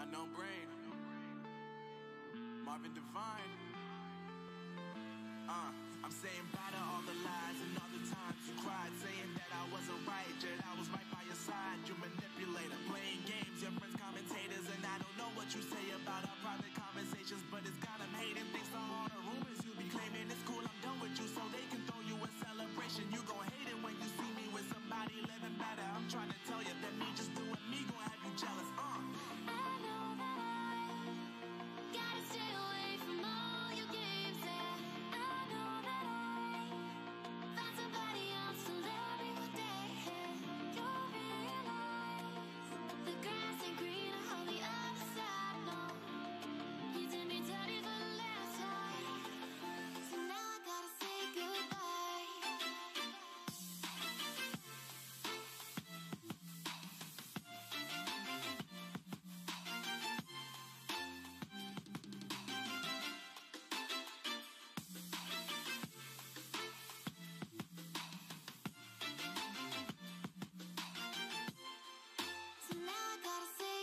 Unknown Brain, Marvin Devine. I'm saying bye to all the lies and all the times you cried, saying that I wasn't right, yet I was right by your side. You manipulator, playing games, your friends commentators, and I don't know what you say about our private conversations, but it's got them hating. Thanks to all the rumors you be claiming. It's cool, I'm done with you, so they can throw you a celebration. You gon' hate it when you see me with somebody living better. I'm trying to tell you that me just doing me gon' have you jealous. I know that I gotta stay away from all your games. Yeah, I know that I found somebody else to love me one day. You'll realize the grass ain't greener on the other side. No, you did me dirty for the last time, so now I gotta say goodbye. So now I gotta say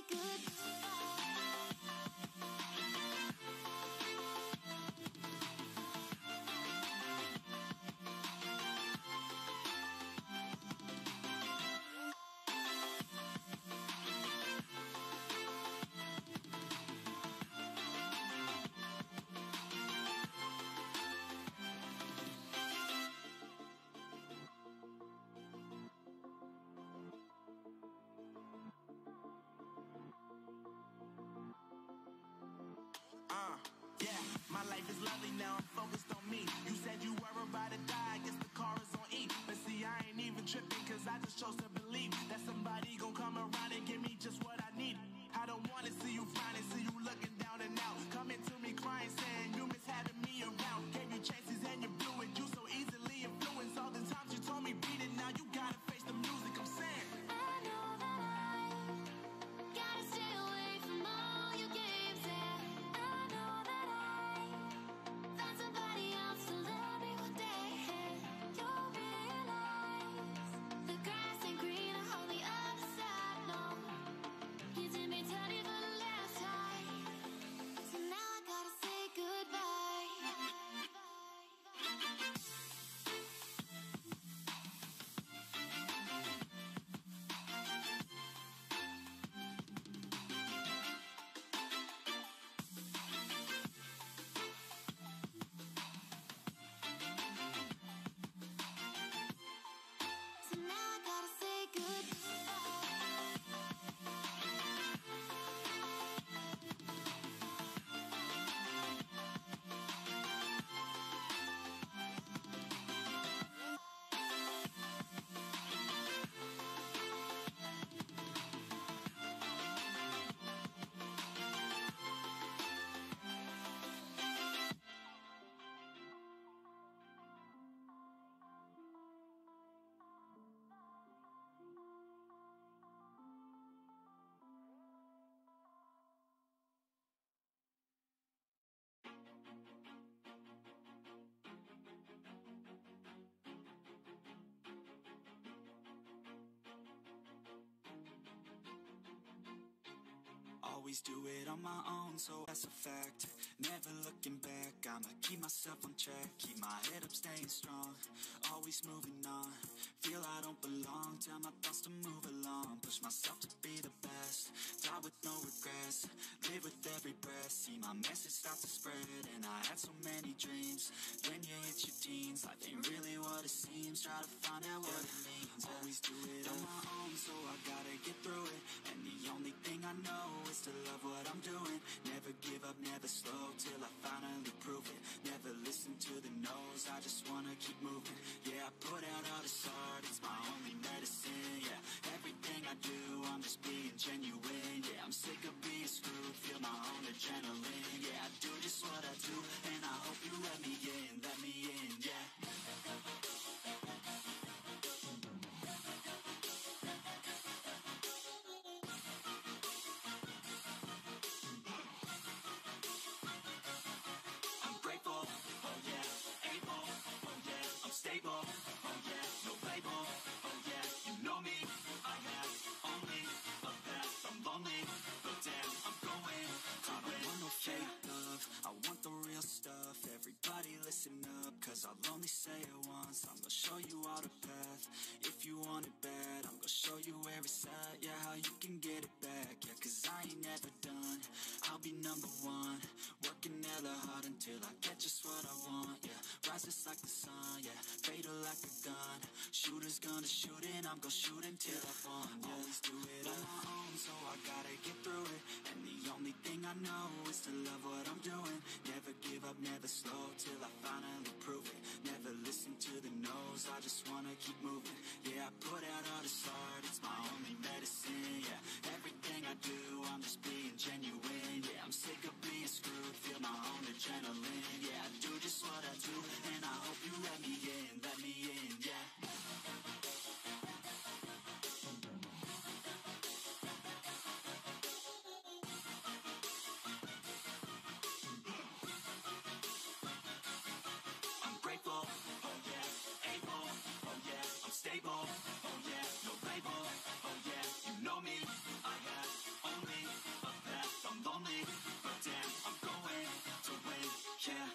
Yeah, my life is lovely now, I'm focused on me. You said you were about to die, I guess the car is on E. But see, I ain't even tripping, cause I just chose to believe that somebody gon' come around and give me just what I need. I don't wanna see you flying and see you looking down and out, coming to me crying, saying you miss having me around. Gave you chances and you blew it, you so easily influenced. All the times you told me beat it, now you gotta face the music. I'm saying I know that I gotta stay away from all your games. Yeah, I know that I found somebody else to love me one day. You'll realize the grass ain't greener on the other side. No, you did me dirty for the last time, so now I gotta say goodbye. So now I gotta say Always do it on my own, so that's a fact. Never looking back, I'ma keep myself on track. Keep my head up, staying strong, always moving on. Feel I don't belong, tell my thoughts to move along. Push myself to be the best, die with no regrets. Live with every breath, see my message start to spread. And I had so many dreams, when you hit your teens, life ain't really what it seems. Try to find out what it means. Always do it on my own, so I gotta get through it. And the only thing I know is to love what I'm doing. Never give up, never slow, till I finally prove it. Never listen to the no's, I just wanna keep moving. Yeah, I put out all this art, it's my only medicine. Yeah, everything I do, I'm just being genuine. Yeah, I'm sick of being screwed, feel my own adrenaline. Yeah, I do just what I do, and I hope you let me in, yeah. Stable, oh yeah, no label, oh yeah, you know me. I have only a path, I'm lonely, but damn, I'm going yeah, cause I ain't never done. I'll be number one, working hella hard until I get just what I want, yeah. Rise just like the sun, yeah, fatal like a gun. Shooters gonna shoot and I'm gonna shoot until I fall, yeah. Always do it on my own, so I gotta get through it. And the only thing I know is to love what I'm doing. Never give up, never slow, till I finally prove it. Never listen to the no's, I just wanna keep moving. Yeah, I put out all this art, it's my only medicine, yeah. Everything I do, I'm just being genuine, yeah. I'm sick of being screwed, feel my own adrenaline, yeah. I do just what I do, and I hope you let me in, yeah. I'm grateful, oh yeah, able, oh yeah, I'm stable, oh yeah, no label, oh yeah, you know me, I have only a path, I'm lonely, but damn, I'm going to win, yeah.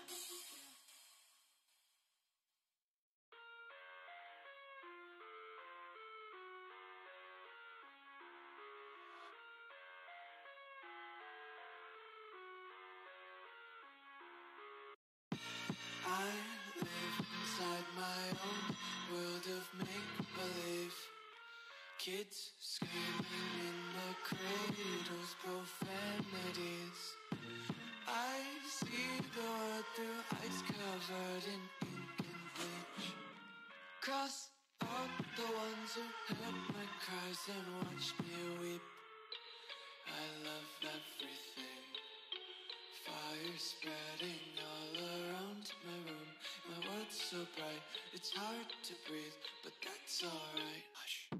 I live inside my own world of make-believe. Kids screaming in the cradles, profanities. I see the world through ice covered in ink and bleach. Cross out the ones who heard my cries and watched me weep. I love everything. Fire spreading all around my room. My world's so bright, it's hard to breathe, but that's alright. Hush.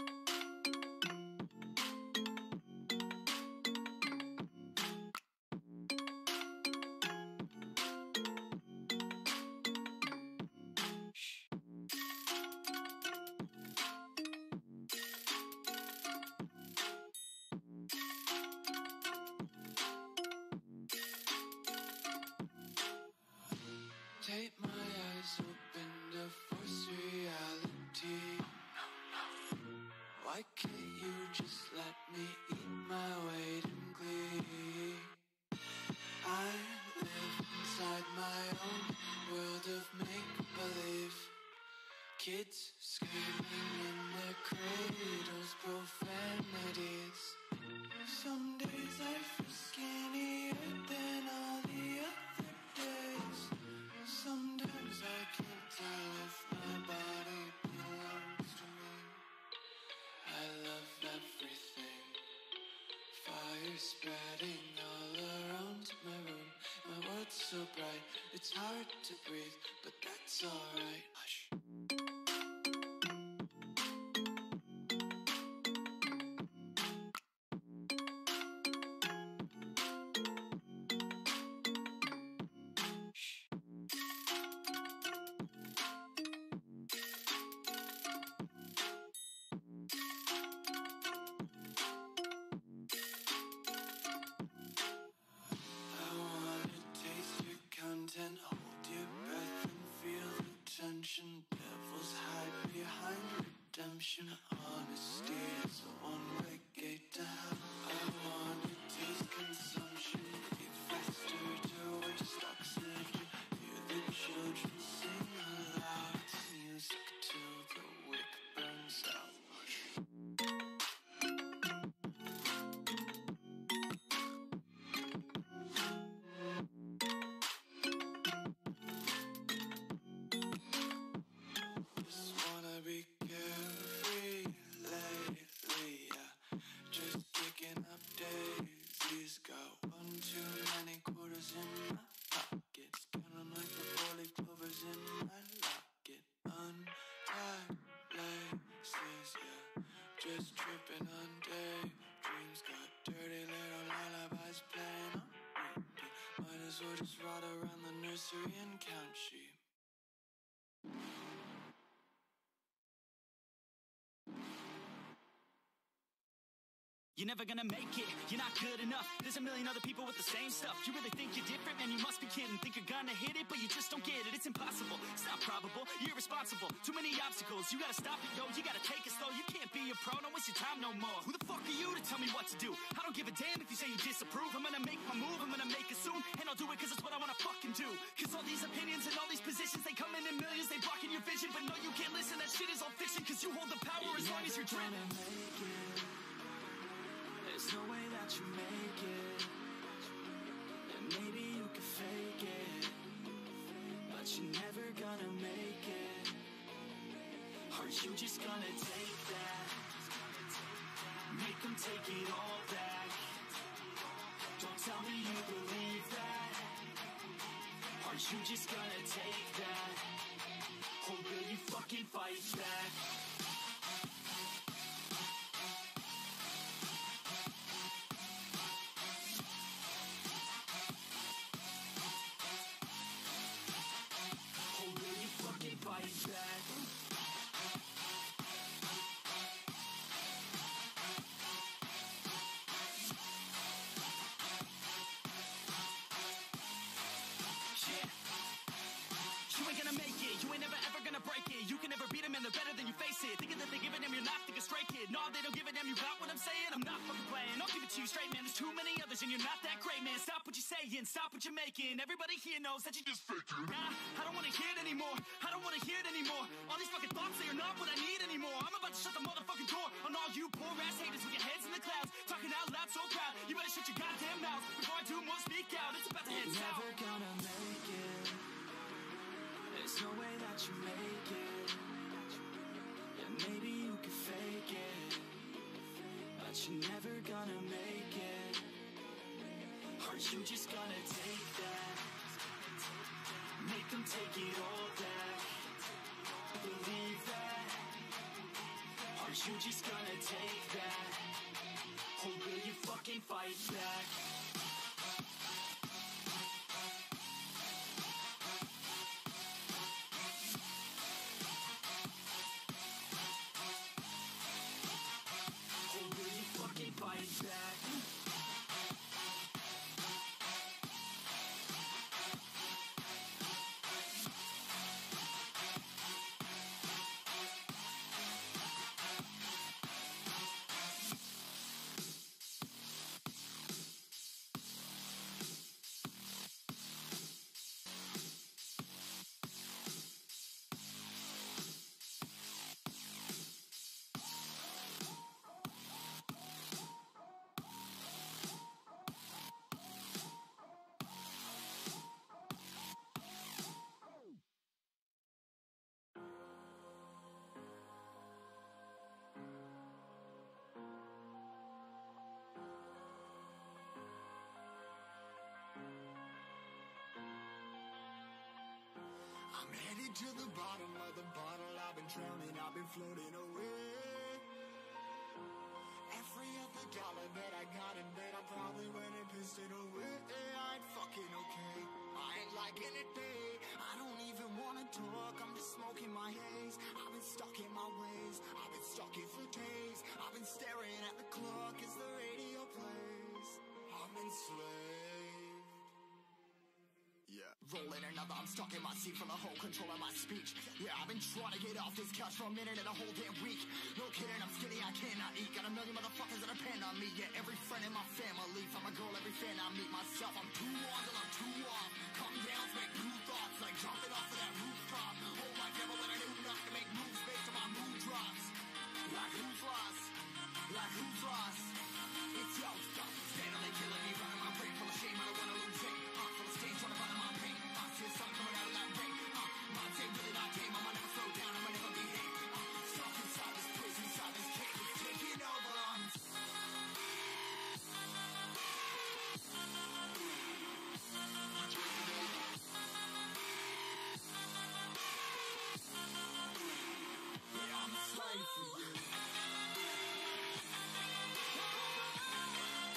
Take my eyes open to force reality. Why can't you just let me eat my weight in glee? I live inside my own world of make-believe. Kids screaming in their cradles, profanities. Some days I feel skinnier than all the other days. Sometimes I can't tell if my body belongs to me. I love everything. Fire spreading all around my room. My world's so bright, it's hard to breathe, but that's alright. Hush. I wanna taste your content, hold your breath and feel the tension. Devils hide behind redemption. Honesty is a one-way gate to hell. I wanna taste consumption, breathe faster to waste oxygen. Hear the children sing aloud. It's music till the wick burns out. Just wanna be carefree lately, yeah. Just kicking up daisies. Got one too many quarters in my pockets. Counting like the four-leaf clovers in my locket. Untied laces, yeah. Just tripping on daydreams. Got dirty little lullabies playing on repeat. Might as well just ride around the nursery and count sheep. You're never gonna make it, you're not good enough. There's a million other people with the same stuff. You really think you're different, man, you must be kidding. Think you're gonna hit it, but you just don't get it. It's impossible, it's not probable, you're irresponsible. Too many obstacles, you gotta stop it, yo. You gotta take it slow, you can't be a pro. Don't waste your time no more. Who the fuck are you to tell me what to do? I don't give a damn if you say you disapprove. I'm gonna make my move, I'm gonna make it soon. And I'll do it cause it's what I wanna fucking do. Cause all these opinions and all these positions, they come in millions, they blocking your vision. But no, you can't listen, that shit is all fiction. Cause you hold the power as long as you're driven. There's no way that you make it. And maybe you can fake it, but you're never gonna make it. Are you just gonna take that? Make them take it all back. Don't tell me you believe that. Are you just gonna take that? Or will you fucking fight back? Stop what you're making. Everybody here knows that you just faking. Nah, I don't wanna hear it anymore. I don't wanna hear it anymore. All these fucking thoughts, they are not what I need anymore. I'm about to shut the motherfucking door on all you poor ass haters with your heads in the clouds, talking out loud so proud. You better shut your goddamn mouth before I do more speak out. It's about to head south. You're never gonna make it. There's no way that you make it. And maybe you can fake it, but you're never gonna make it. Are you just gonna take that? Make them take it all back. Believe that. Are you just gonna take that? Or will you fucking fight back? Or will you fucking fight back? I'm headed to the bottom of the bottle. I've been drowning, I've been floating away. Every other dollar that I got in bed, I probably went and pissed it away. I ain't fucking okay, I ain't liking it, babe. I don't even wanna talk, I'm just smoking my haze. I've been stuck in my ways, I've been stuck here for days. I've been staring at the clock as the radio plays. I'm enslaved. Yeah, rolling another, I'm stuck in my seat for the whole control of my speech. Yeah, I've been trying to get off this couch for a minute and a whole damn week. No kidding, I'm skinny, I cannot eat. Got a million motherfuckers that depend on me. Yeah, every friend in my family, from a girl, every fan I meet myself. I'm too on till I'm too off. Come down, make new thoughts, like jumping off of that rooftop. Oh my devil, and I knew enough to make moves based on my mood drops. Like who's lost? Like who's lost? It's your stuff, steadily killing me, running my brain full of shame. I don't wanna lose it. Full of stage, trying to find my pain. I see the sun coming out of that rain. My day really not game. I'ma never slow down. I'ma never be hate. Stuck inside this prison, inside this cage, it's taking over. Yeah, I'm a slave for you.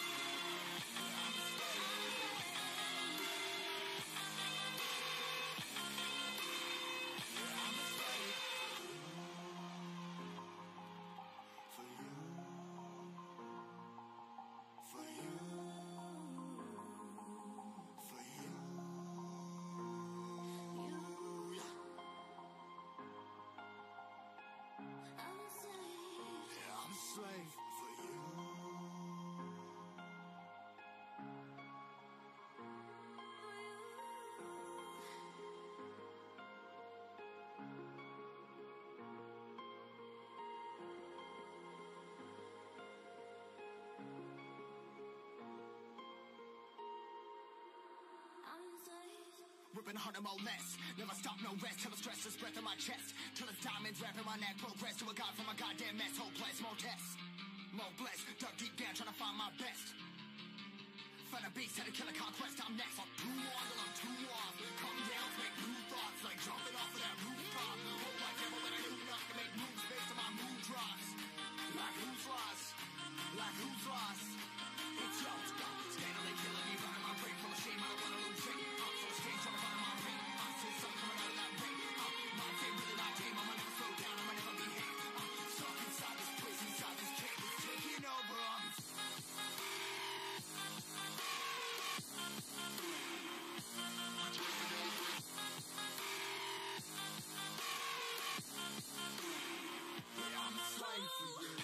ripping harder, more less. Never stop, no rest, till the stress is breath in my chest. Till it's diamonds wrapping my neck, progress to a god from a goddamn mess. Hopeless, more tests, more blessed. Dug deep down, trying to find my best. Find a beast, had to kill a conquest, I'm next. I'm too on till I'm too off. Come down, make new thoughts, like jumping off of that rooftop. Hope like devil that I knew enough to make moves based on my mood drops. Like who's lost? Like who's lost? It's yo, scandally killing me, running my brain full of shame. I don't wanna lose shape. I'm so stage, trying to find my pain. I'm still something coming out of that rain. My day really my game. I'ma never slow down, I'ma never behave. I'm stuck inside this place, inside this cave. It's taking over. I'm a slave for you.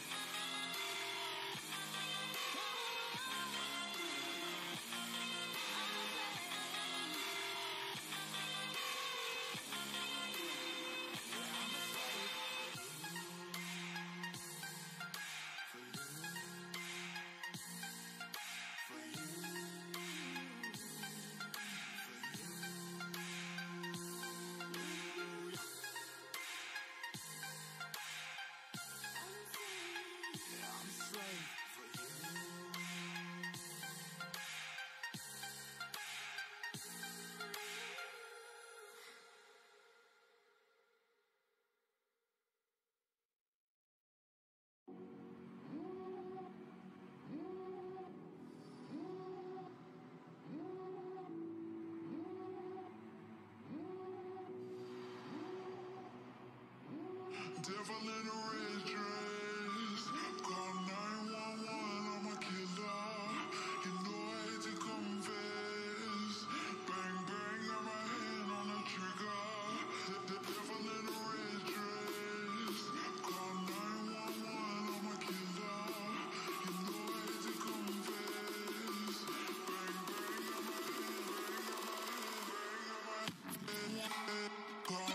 Devil in a red dress, call 911, I'm a killer. You know I hate to confess. Bang bang, got my hand on the trigger. The devil in a red dress, call 911, I'm a killer. You know I hate to confess. Bang bang, got my hand, call.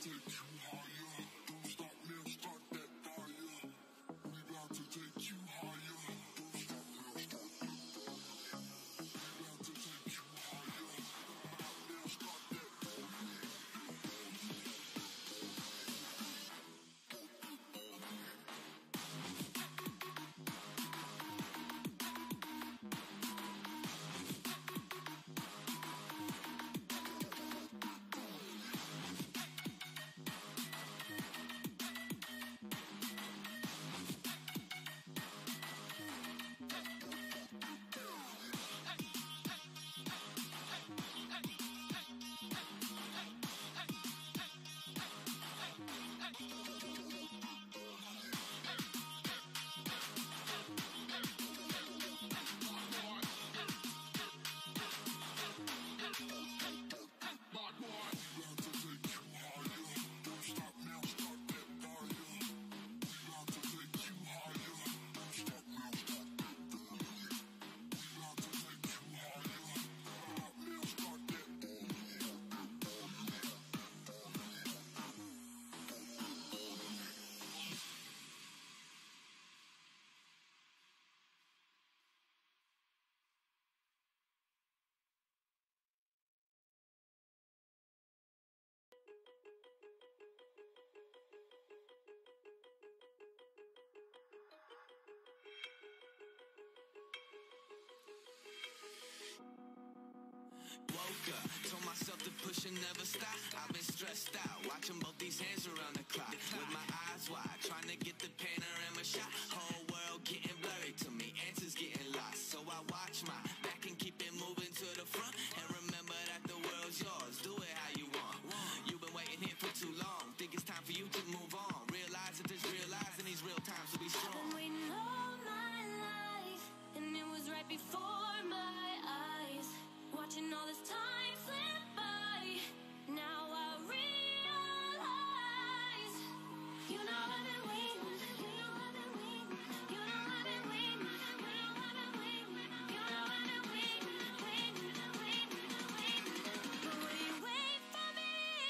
Woke up, told myself to push and never stop. I've been stressed out, watching both these hands around the clock. With my eyes wide, trying to get the panorama shot. Whole world getting blurry to me, answers getting lost. So I watch my back and keep it moving to the front. And remember that the world's yours, do it how you want. You've been waiting here for too long, think it's time for you to move on. Realize that there's real lies in these real times to be I've strong. been waiting all my life, and it was right before my eyes. Watching all this time slip by, now I realize. You know I've been waiting, you know I've been waiting, you know I've been waiting, you know I've been waiting, you know I've been waiting, waiting. But will you wait for me?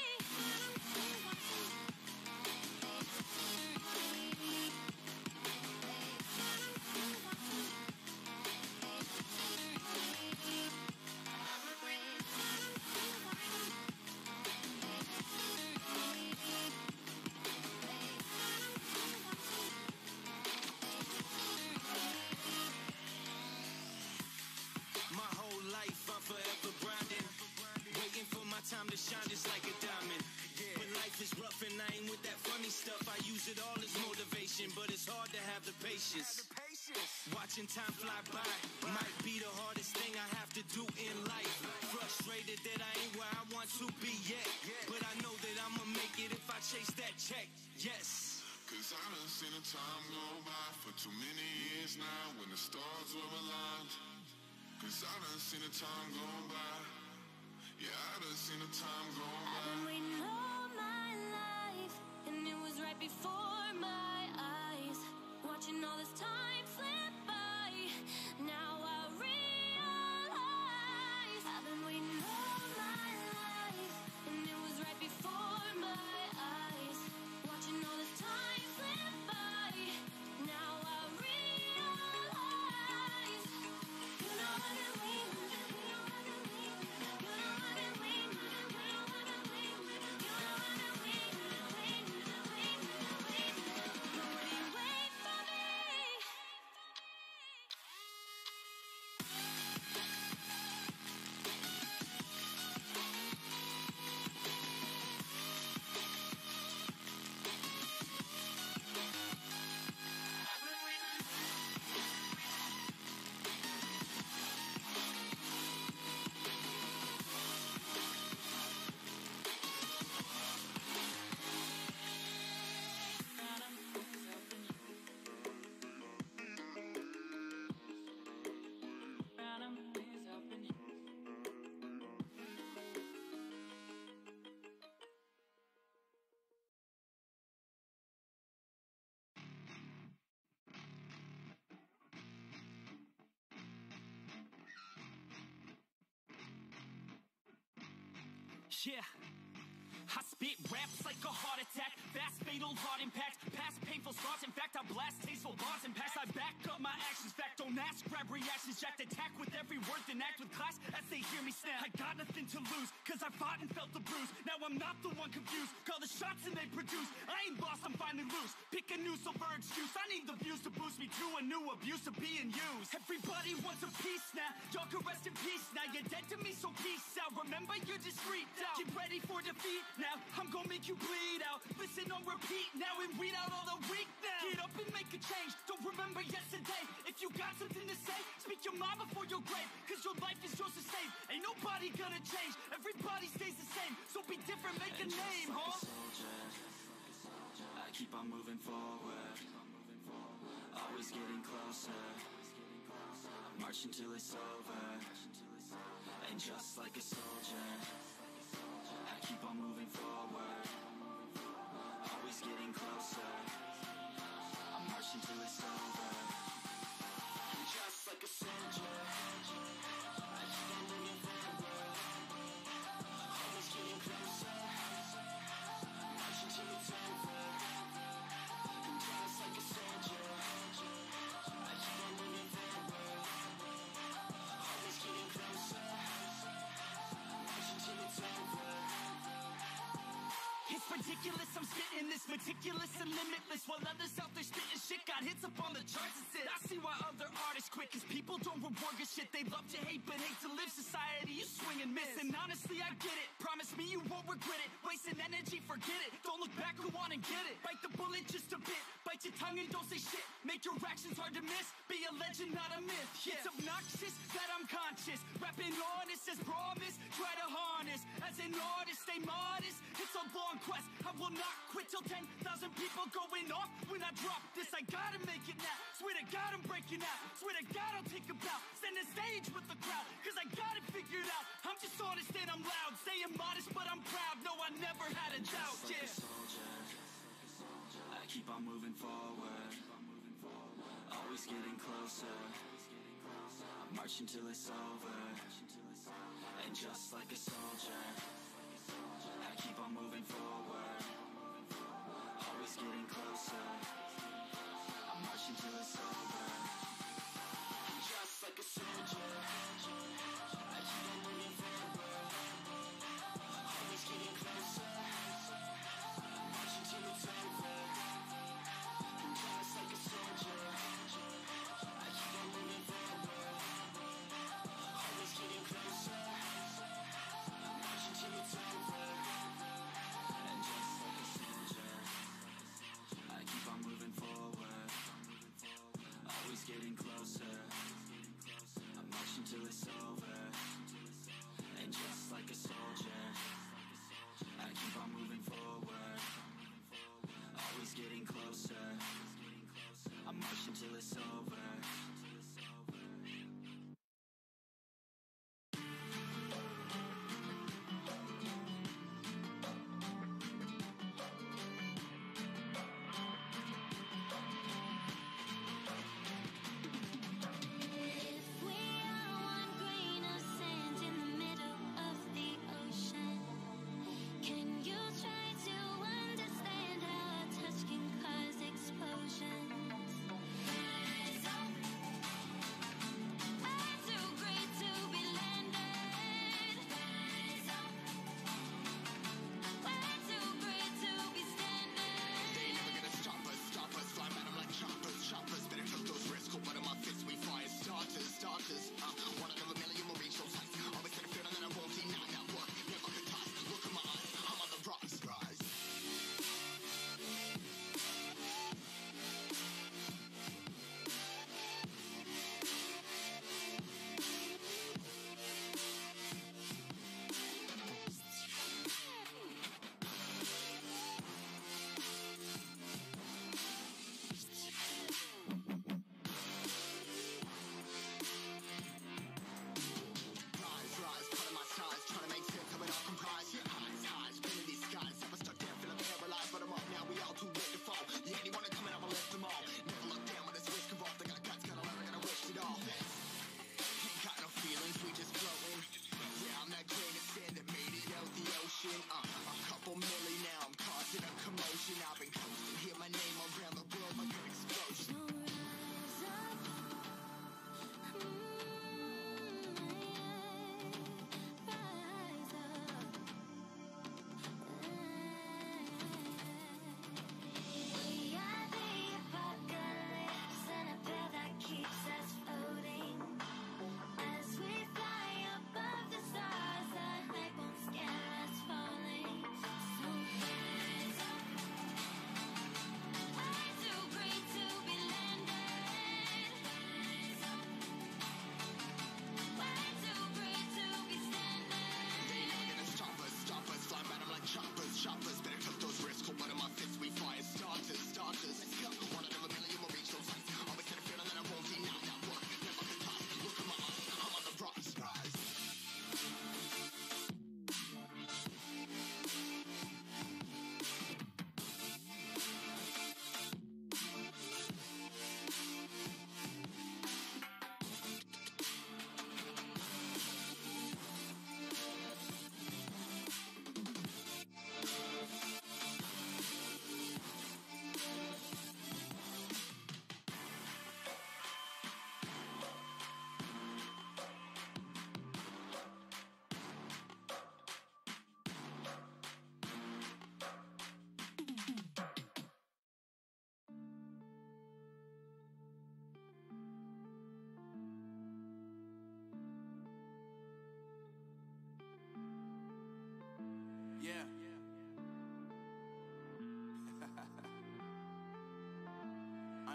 My whole life I'm forever grinding, waiting for my time to shine just like a diamond. When life is rough and I ain't with that funny stuff, I use it all as motivation, but it's hard to have the patience. Watching time fly by might be the hardest thing I have to do in life. Frustrated that I ain't where I want to be yet, but I know that I'ma make it if I chase that check. Yes. Cause I done seen the time go by for too many years now when the stars were aligned. Cause I done seen the time go by. Yeah, I done seen the time go I've by. been waiting all my life, and it was right before my eyes. Watching all this time slip by, now I realize. I've been waiting all my life, and it was right before my eyes. Watching all this time slip by, now I realize. You know I've been waiting, you know I've been waiting, you know I've been waiting, you know I've been waiting, you know I've been waiting. But will you wait for me? Yeah. I spit raps like a heart attack, fast fatal heart impact, past painful scars. In fact, I blast tasteful bars and packs. I back up my actions, fact don't ask, grab reactions, jacked attack with every word, then act with class as they hear me snap. I got nothing to lose, cause I fought and felt the bruise. Now I'm not the one confused, call the shots and they produce. I ain't lost, I'm finally loose. Pick a new silver excuse, I need the views to boost me to a new abuse of being used. Everybody wants a piece now, y'all can rest in peace now. You're dead to me, so peace out. Remember, you're discreet out. Get ready for defeat now, I'm gonna make you bleed out. Listen on repeat now and weed out all the weak now. Get up and make a change, don't remember yesterday. If you got something to say, speak your mind before your grave, cause your life is yours to save. Ain't nobody gonna change, everybody stays the same. So be different, make a name, huh? I keep on moving forward, always getting closer. I'm marching till it's over, and just like a soldier, I keep on moving forward, always getting closer. I'm marching till it's over, and just like a soldier, I keep on moving forward, always getting closer. I'm marching till it's over, and just like a soldier, I keep on moving forward, always getting closer. I'm marching till it's over. It's ridiculous, I'm spitting this meticulous and limitless, while others out there spitting shit got hits up on the charts and shit. I see why other artists quit, cause people don't reward good shit. They love to hate but hate to live. Society, you swing and miss, and honestly I get it. Promise me you won't regret it. Wasting energy, forget it. Don't look back, go on and get it. Bite the bullet just a bit, bite your tongue and don't say shit. Make your actions hard to miss, be a legend not a myth. Yeah. It's obnoxious that I'm conscious, rapping honest as promise. Try to harness, as an artist stay modest. It's a long quest, I will not quit till 10,000 people going off when I drop this. I gotta make it now, swear to God I'm breaking out. Swear to God I'll take a bow, stand the stage with the crowd, cause I got it figured out. I'm just honest and I'm loud, staying modest but I'm proud. No, I never had a doubt, Just like yeah. a soldier, I keep on moving forward, always getting closer. I'm marching till it's over, and just like a soldier, I keep on moving forward, always getting closer. I'm marching till it's over, and just like a soldier, I keep on moving forward, always getting closer. I'm marching till it's over, and just like a soldier, I keep on moving forward, always getting closer. I'm marching till it's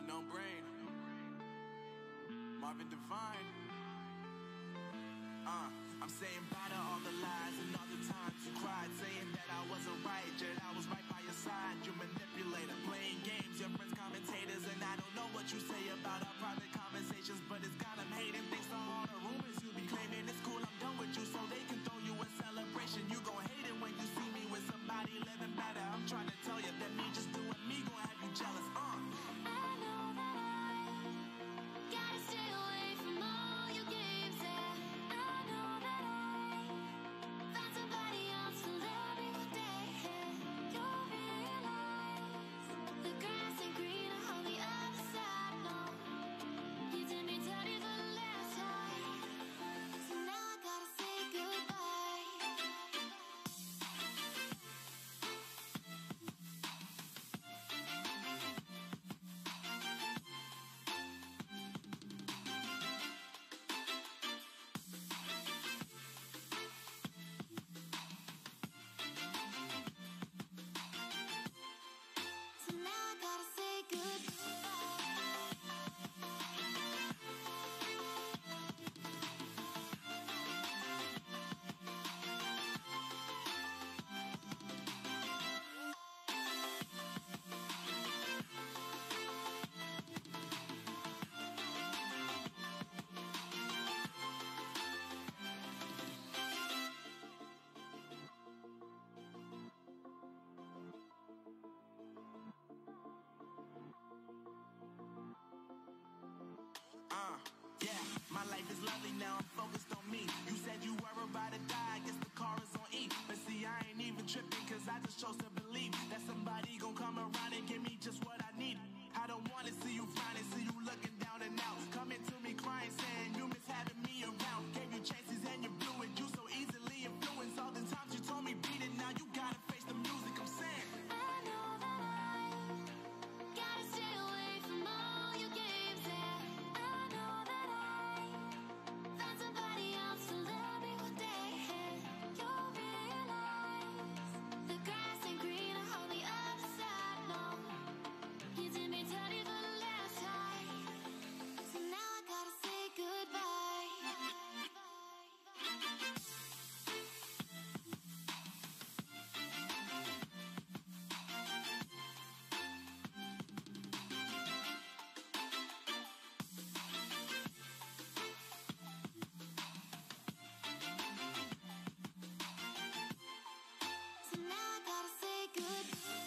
No brain. Marvin Devine. I'm saying bye to all the lies and all the times you cried, saying that I wasn't right, yet I was right by your side. You manipulator, playing games, your friends commentators, and I don't know what you say about our private conversations, but it's got them hating thanks to all the rumors you be claiming. It's cool, I'm done with you, so they can throw you a celebration. You gon' hate it when you see me with somebody living better. I'm trying to tell you that me just doing me gon' have you jealous. I know that I gotta stay away from all your games. Yeah, I know that I found somebody else to love me one day. You'll realize the grass ain't greener on the other side. No, you did me dirty the last time, so now I gotta say goodbye. So now I gotta say goodbye. Yeah, my life is lovely now, I'm focused on me. You said you were about to die, I guess the car is on E. But see, I ain't even tripping, cause I just chose to believe that somebody gon' come around and give me just what I need. I don't wanna see you frowning, see you looking down and out. Coming to me crying, saying you miss having me around. Gave you chances and you blew it, you so easily influenced. All the times you told me beat it, now you gotta face the music, I'm saying. I know that I gotta stay away from all your games. Yeah, I know that I found somebody else to love me one day. You'll realize the grass ain't greener on the other side. No, you did me dirty the last time, so now I gotta say goodbye. So now I gotta say goodbye.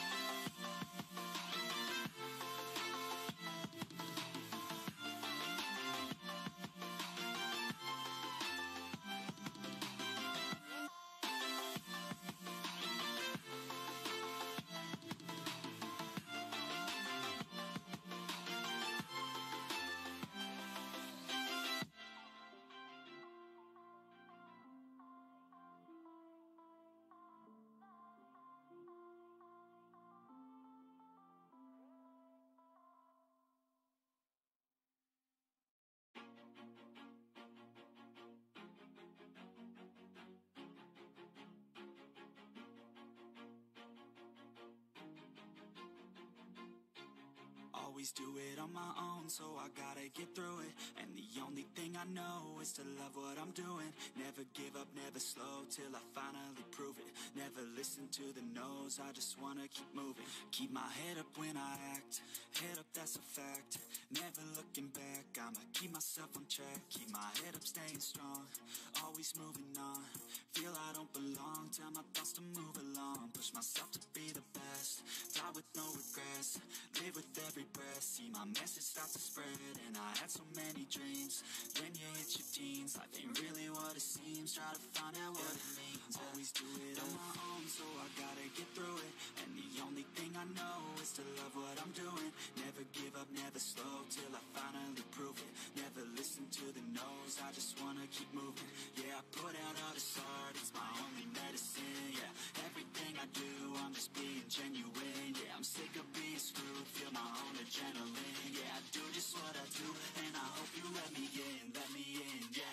Always do it on my own, so I gotta get through it. And the only thing I know is to love what I'm doing. Never give up, never slow, till I finally prove it. Never listen to the no's, I just wanna keep moving. Keep my head up when I act, head up, that's a fact. Never looking back, I'ma keep myself on track. Keep my head up, staying strong, always moving on. Feel I don't belong, tell my thoughts to move along. Push myself to be the best, die with no regrets. Live with every breath, see my message start to spread. And I had so many dreams, then you hit your teens. Life ain't really what it seems, try to find out what it means. Always do it on my own, so I gotta get through it. And the only thing I know is to love what I'm doing. Never give up, never slow, till I finally prove it. Never listen to the no's, I just wanna keep moving. Yeah, I put out all this art, it's my only medicine. Yeah, everything I do, I'm just being genuine. Yeah, I'm sick of being screwed, feel my own adrenaline. Yeah, I do just what I do, and I hope you let me in, yeah.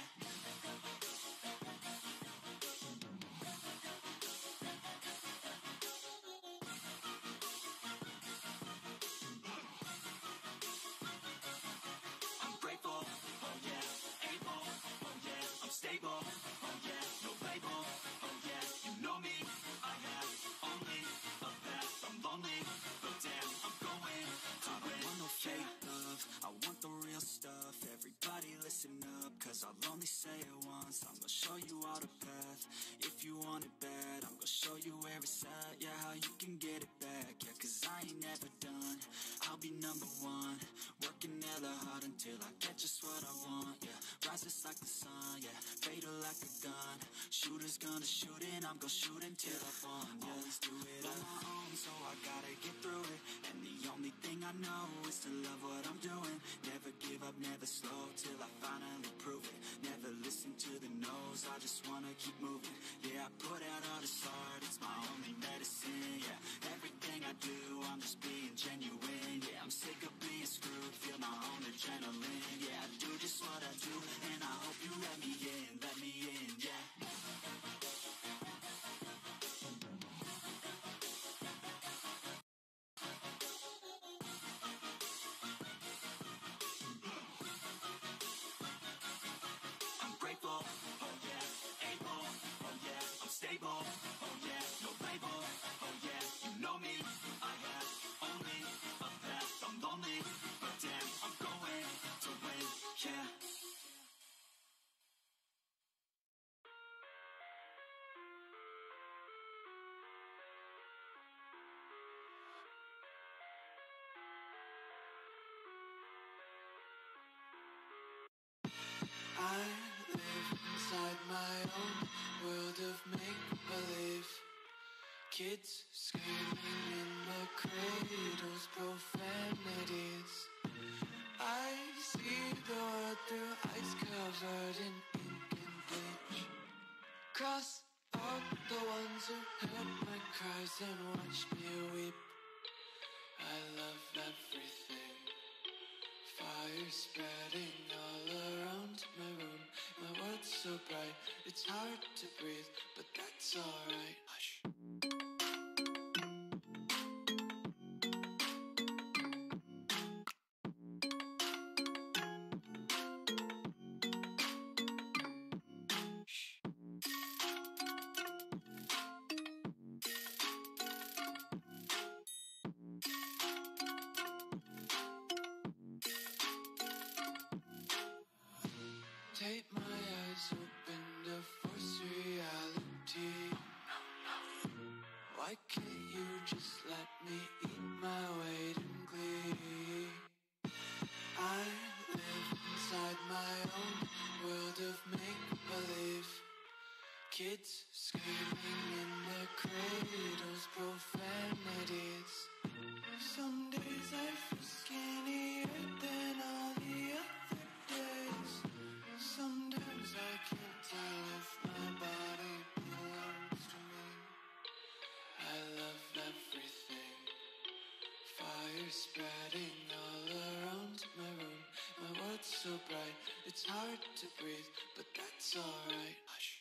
only say it once, I'm gonna show you all the path. If you want it bad, I'm gonna show you where it's at. Yeah, how you can get it back. Yeah, cause I ain't never done. I'll be number one, working hella hard until I get just what I want. Yeah, rises like the sun, yeah, fatal like a gun. Shooters gonna shoot and I'm gonna shoot until I won. Yeah, always do it on my own, so I gotta get through it. And the only thing I know is to love what I'm doing. Never give up, never slow, till I finally prove it. Never listen to the no's, I just wanna keep moving. Yeah, I put out all this art, it's my only medicine. Yeah, everything I do, I'm just being genuine. Yeah, I'm sick of being screwed, feel my own adrenaline. Yeah, I do just what I do, and I hope you let me in, yeah. I'm grateful, oh yeah, able, oh yeah, I'm stable, oh yeah, no label, oh yeah, you know me, I have only a path, I'm lonely, but damn, I'm going to win, yeah. I live inside my own world of make-believe. Kids screaming in the cradles, profanities. I see the world through ice covered in ink and bleach. Cross out the ones who heard my cries and watched me weep. I love everything. Fire spreading all around my room. My world's so bright, it's hard to breathe, but that's alright. Hush. Take my eyes open to force reality. Why can't you just let me eat my weight in glee? I live inside my own world of make-believe. Kids screaming in the cradles, profanities. Some days I feel skinnier than all the other days. Sometimes I can't tell if my body belongs to me. I love everything. Fire spreading all around my room. My world's so bright, it's hard to breathe, but that's alright. Hush.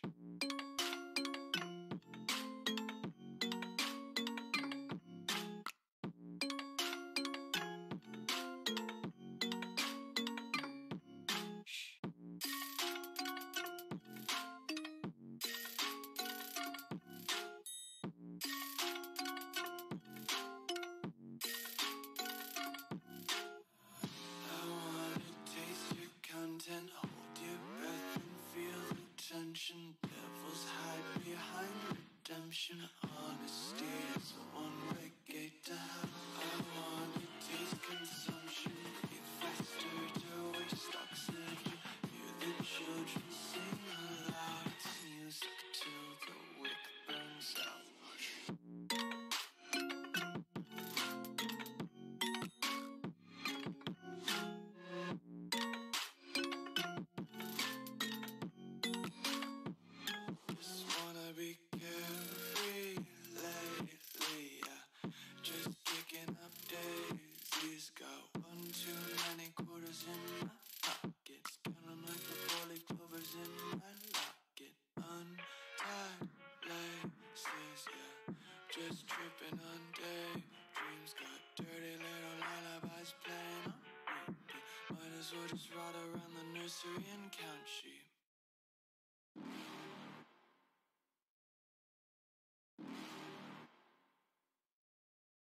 I wanna taste your content, hold your breath and feel the tension. Devils hide behind redemption. Honesty is a one-way gate to hell. I wanna taste consumption, eat faster to waste oxygen. Hear the children sing aloud. It's music till the wick burns out. Just wanna be carefree lately, yeah. Just kicking up daisies. Got one too many quarters in my pockets. Count 'em like the four-leaf clovers in my locket. Untied laces, yeah. Just tripping on daydreams. Got dirty little lullabies playing on repeat. Might as well just ride around the nursery and count sheep.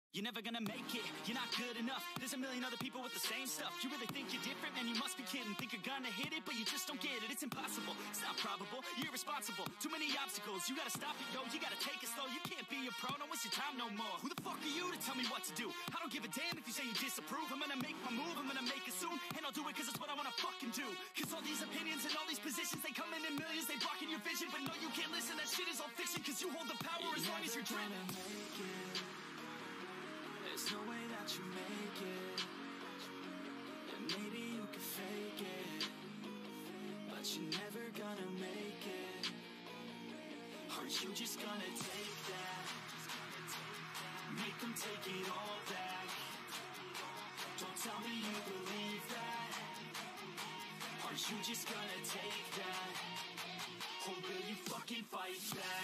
You're never gonna make it, you're not good enough. There's a million other people with the same stuff. You really think you're different? Man, you must be kidding. Think you're gonna hit it, but you just don't get it. It's impossible, it's not probable, you're irresponsible. Too many obstacles, you gotta stop it, yo. You gotta take it slow, you can't be a pro. Don't waste your time no more. Who the fuck are you to tell me what to do? I don't give a damn if you say you disapprove. I'm gonna make my move, I'm gonna make it soon. And I'll do it cause it's what I wanna fucking do. Cause all these opinions and all these positions, they come in millions, they blocking your vision. But no, you can't listen, that shit is all fiction. Cause you hold the power as long as you're dreaming. There's no way that you make it. And maybe you can fake it, but you're never gonna make it. Aren't you just gonna take that? Make them take it all back. Don't tell me you believe that. Aren't you just gonna take that? Or will you fucking fight back?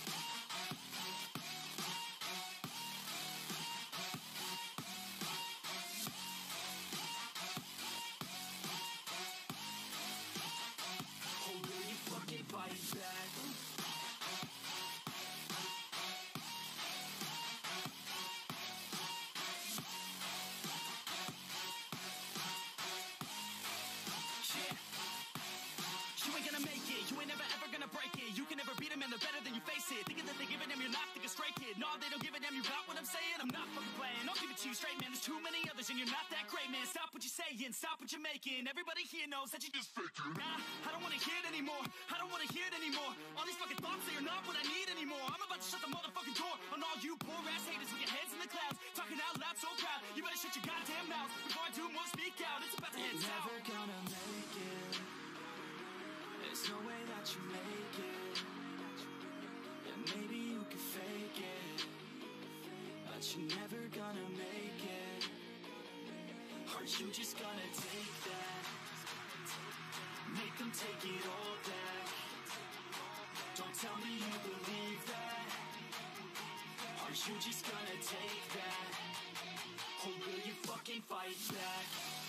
Stop what you're making. Everybody here knows that you just faking. Nah, I don't wanna hear it anymore. I don't wanna hear it anymore. All these fucking thoughts, they are not what I need anymore. I'm about to shut the motherfucking door on all you poor ass haters with your heads in the clouds, talking out loud so proud. You better shut your goddamn mouth before I do more speak out. It's about to head south. Never gonna make it. There's no way that you make it. And maybe you can fake it, but you're never gonna make it. Aren't you just gonna take that? Make them take it all back. Don't tell me you believe that. Aren't you just gonna take that? Or will you fucking fight back?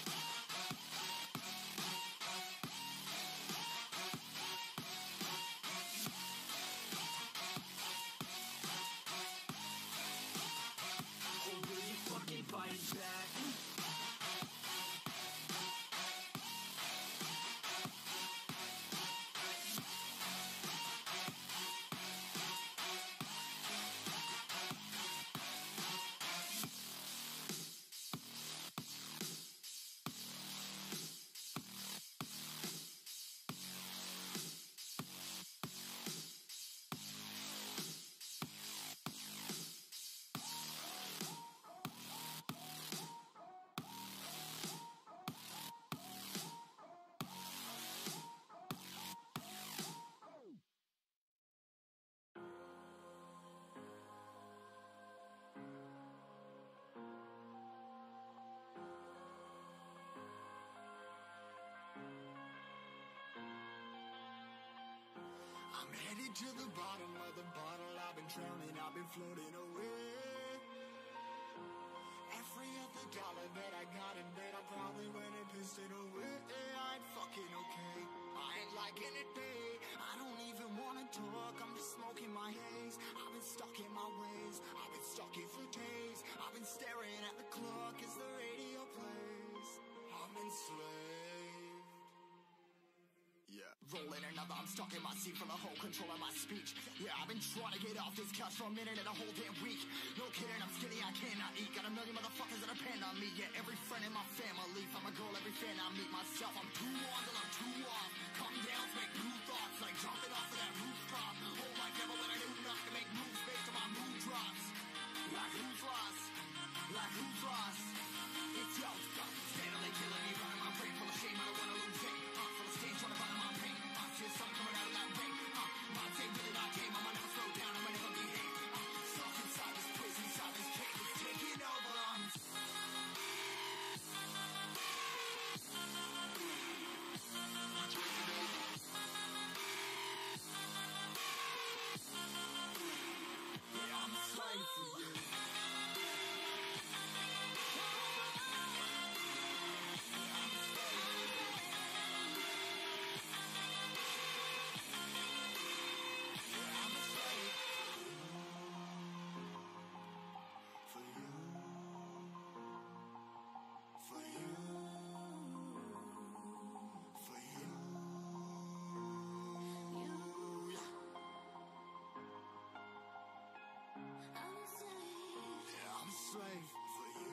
Or will you fucking fight back? I'm headed to the bottom of the bottle. I've been drowning, I've been floating away. Every other dollar that I got in bed, I probably went and pissed it away. I ain't fucking okay, I ain't liking it, babe. I don't even wanna talk, I'm just smoking my haze. I've been stuck in my ways, I've been stuck here for days. I've been staring at the clock as the radio plays. I'm enslaved. Rolling another, I'm stuck in my seat for the whole control of my speech. Yeah, I've been trying to get off this couch for a minute and a whole damn week. No kidding, I'm skinny, I cannot eat. Got a million motherfuckers that depend on me. Yeah, every friend in my family, from a girl, every fan I meet myself. I'm too on till I'm too off. Come down, make new thoughts, like jumping off of that rooftop. Oh my devil, when I do not to make moves based on my mood drops. Like who's lost? Like who's lost? It's yo, stop, steadily killing me, running my brain full of shame. I don't wanna lose it. Full of stage, trying to find my pain. There's something coming out of that rain. My day really not game. I'ma never slow down. I'ma never behave. Stuck inside this prison, inside this cage. It's taking over. slave for you.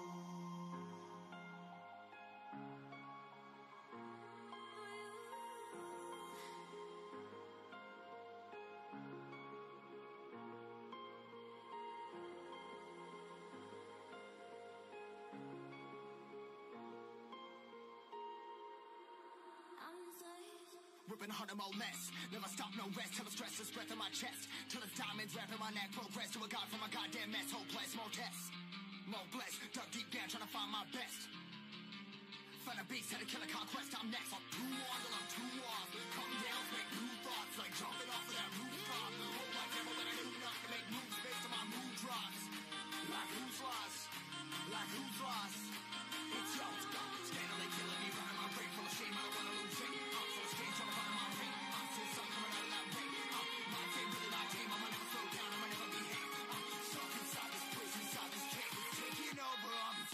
Ripping harder, more less. Never stop, no rest. Till the stress is breath in my chest. Till the diamonds wrapping my neck. Progress to a god from a goddamn mess. Hopeless, more tests. More blessed. Dug deep down, trying to find my best. Find a beast, had to kill a conquest. I'm next. I'm too on till I'm too off. Calm me down, make new thoughts. Like jumping off of that rooftop. Hold my devil that I knew not to make moves based on my mood drops. Like who's lost? Like who's lost? It's yours, gone. Scandally killing me, running my brain full of shame. I don't wanna lose it. I'm full of stain, trying to find my pain. I'm still something coming out of that rain. My game, really my game. I'ma never slow down, I'ma never behave. I'm stuck inside this prison, inside this cage. It's taking over,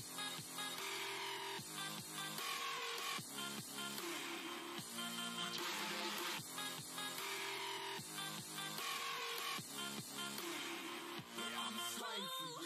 I'm a slave for you.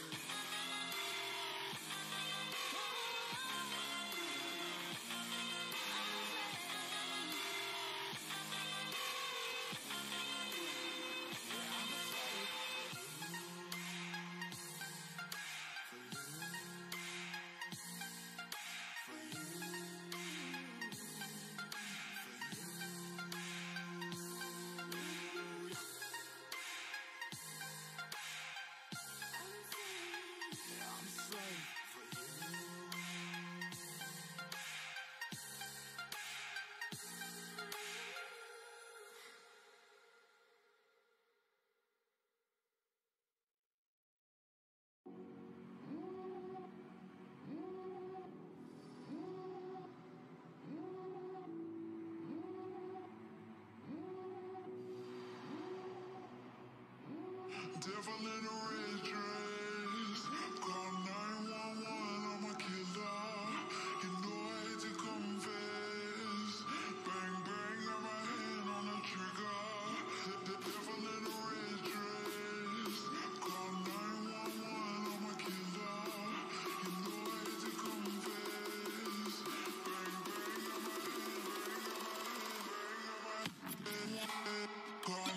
Devil in a red dress. Call 911, I'm a killer. You know I hate to confess. Bang, bang, got my hand on the trigger. The devil in a red dress. Call 911, I'm a killer. You know I hate to confess. Bang, bang, got my hand, bang, got my hand. Call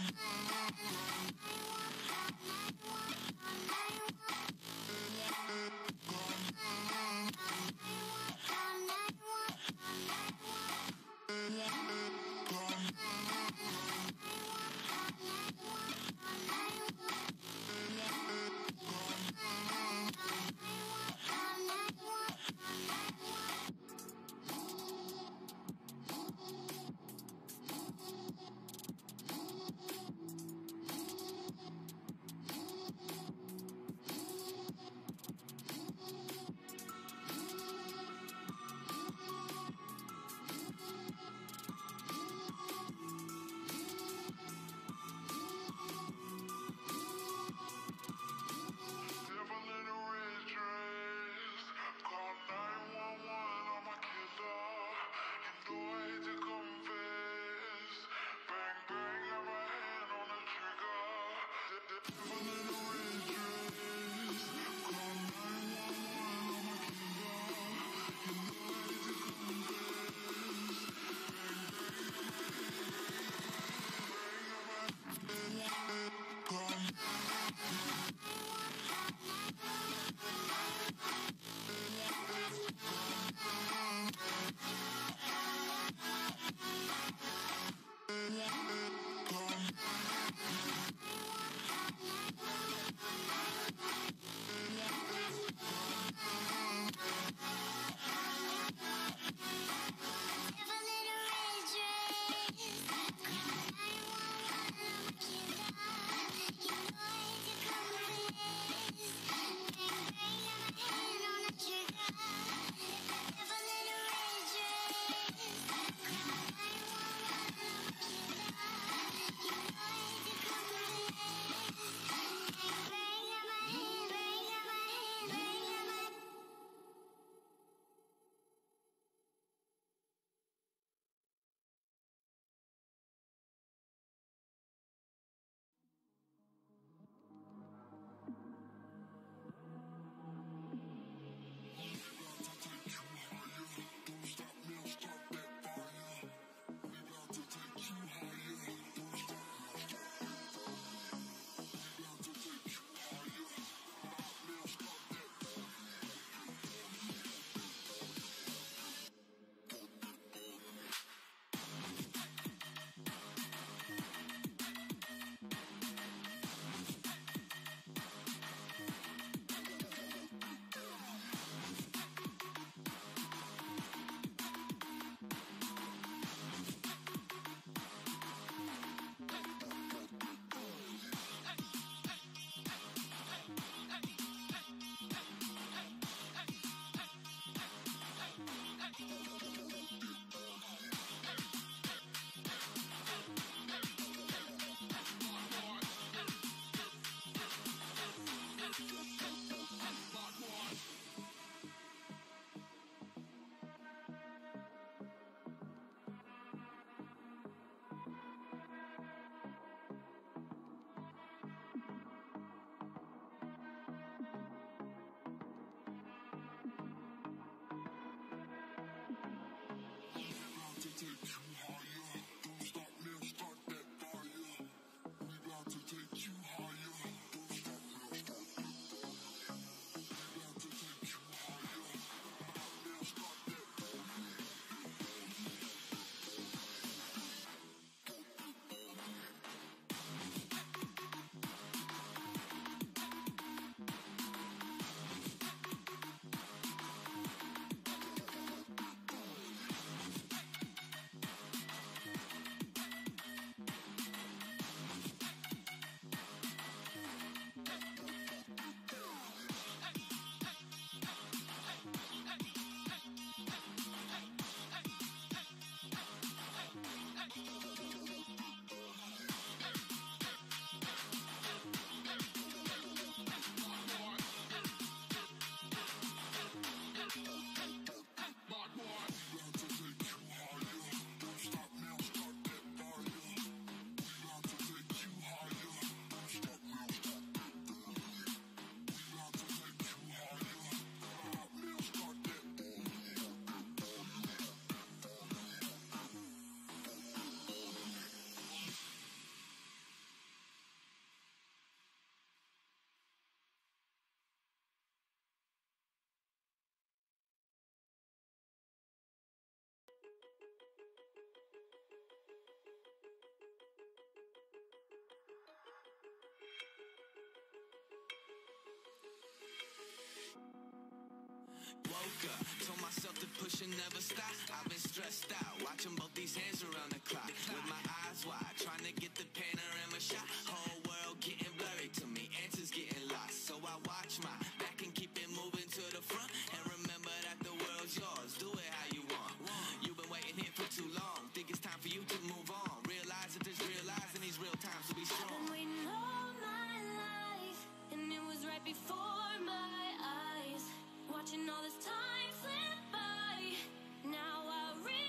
Woke up, told myself to push and never stop. I've been stressed out, watching both these hands around the clock. With my eyes wide, trying to get the panorama shot. Whole world getting blurry to me, answers getting lost. So I watch my back and keep it moving to the front. And remember that the world's yours, do it how you want. You've been waiting here for too long, think it's time for you to move on. Realize that there's real lies in these real times to be strong. I've been waiting all my life, and it was right before my eyes. Watching all this time slip by, now I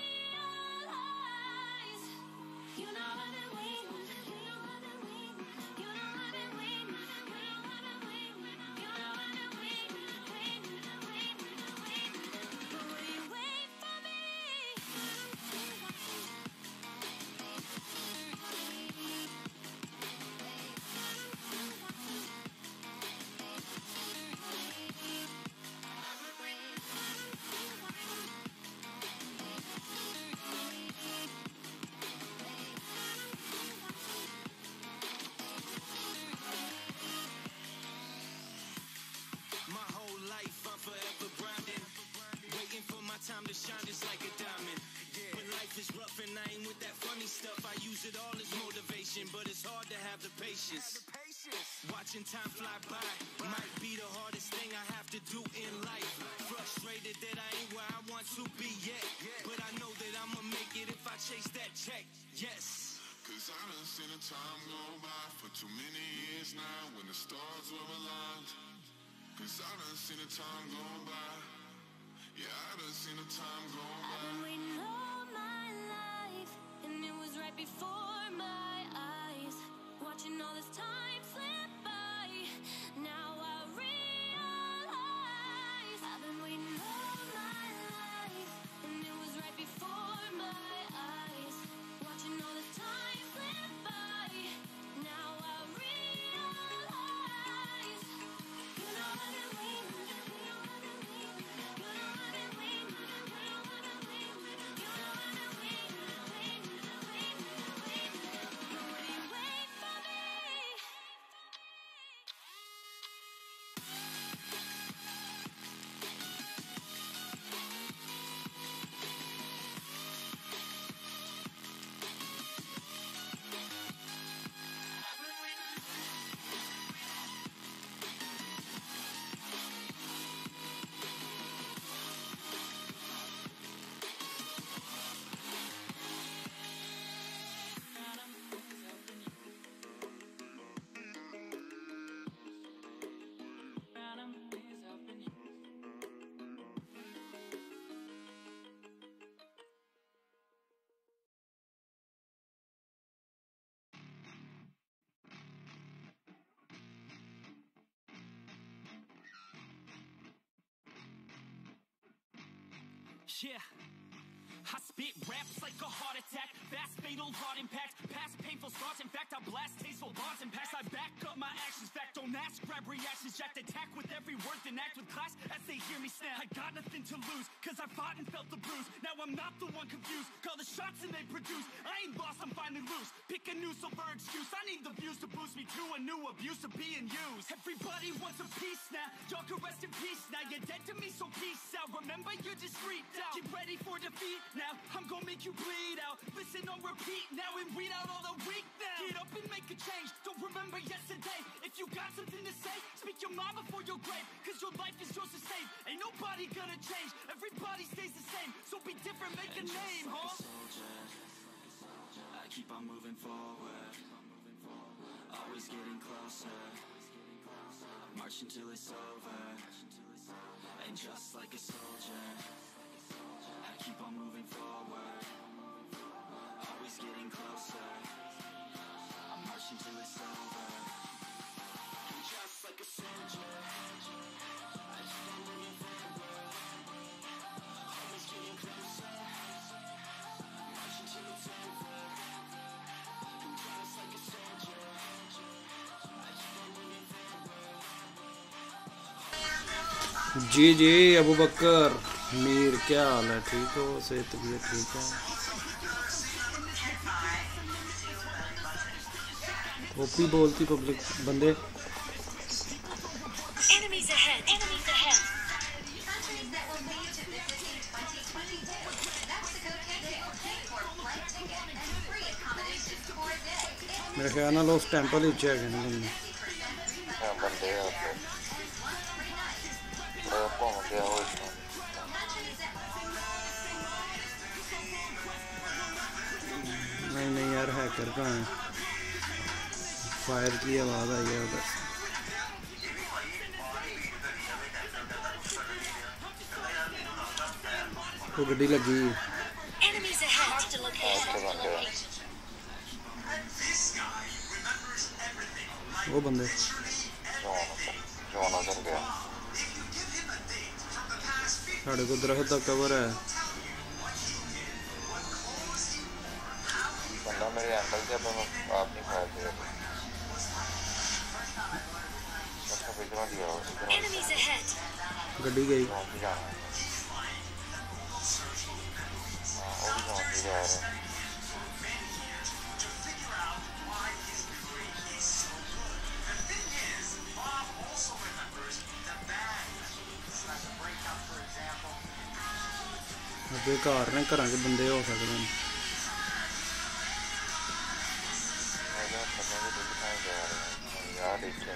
realize. You know I've been waiting, you know I've been waiting, you know I've been waiting, you know I've been waiting, you know I've been waiting, waiting. But will you wait for me? My whole life I'm forever grinding, waiting for my time to shine just like a diamond. When life is rough and I ain't with that funny stuff, I use it all as motivation, but it's hard to have the patience. Watching time fly by might be the hardest thing I have to do in life. Frustrated that I ain't where I want to be yet, but I know that I'ma make it if I chase that check. Yes. Cause I done seen the time go by for too many years now when the stars were aligned. Cause I done seen the time go by. Yeah, I done seen the time go I've by. been waiting all my life, and it was right before my eyes. Watching all this time slip by, now I realize. I've been waiting all my life, and it was right before my eyes. Watching all this time slip by, now I realize. You know I've been waiting, you know I've been waiting, you know I've been waiting, you know I've been waiting, you know I've been waiting, waiting. But will you wait for me? Yeah. I spit raps like a heart attack, fast fatal heart impact, past painful scars. In fact, I blast tasteful bars and pass. I back up my actions, fact don't ask, grab reactions, jacked attack with every word, then act with class as they hear me snap. I got nothing to lose, cause I fought and felt the bruise. Now I'm not the one confused, call the shots and they produce. I ain't lost, I'm finally loose. Pick a new silver excuse, I need the views to boost me to a new abuse of being used. Everybody wants a piece now, y'all can rest in peace now. You're dead to me, so peace out. Remember, you're just freaked out. Get ready for defeat now, I'm gonna make you bleed out. Listen on repeat now and weed out all the weak now. Get up and make a change, don't remember yesterday. If you got something to say, speak your mind before your grave, cause your life is yours to save. Ain't nobody gonna change, everybody stays the same. So be different, make a name, like huh? a soldier, I keep on moving forward, always getting closer, marching till it's over. And just like a soldier, I keep on moving forward, always getting closer, I'm marching till it's over. And just like a soldier, I keep on moving forward, always getting closer, marching till it's over. And just like a soldier, I keep on moving forward. जी जी अबू बकर मीर, क्या हाल है? ठीक हो? सेहत तबीयत ठीक है? OP बोलती public बंदे। Enemies ahead. Enemies ahead. मेरे ख्याल नाल उस टेंपल विच है बंदे बंदे घूम गया वो इसमें नहीं नहीं यार हैकर कहाँ है फायर की आवाज़ आई है उधर वो गड्डी लगी Enemies ahead. Marked a location. वो बंदे जोन उधर गया साढ़े को दरख्त का कवर है बंदा मेरे एंगल से आप नहीं फायर किया अच्छा इधर दिया Enemies ahead. गड्डी गई जोन भी जाना है वो भी जोन भी जा रहा है अगे घर ने घर च बंदे हो सकते हैं यार इच्छा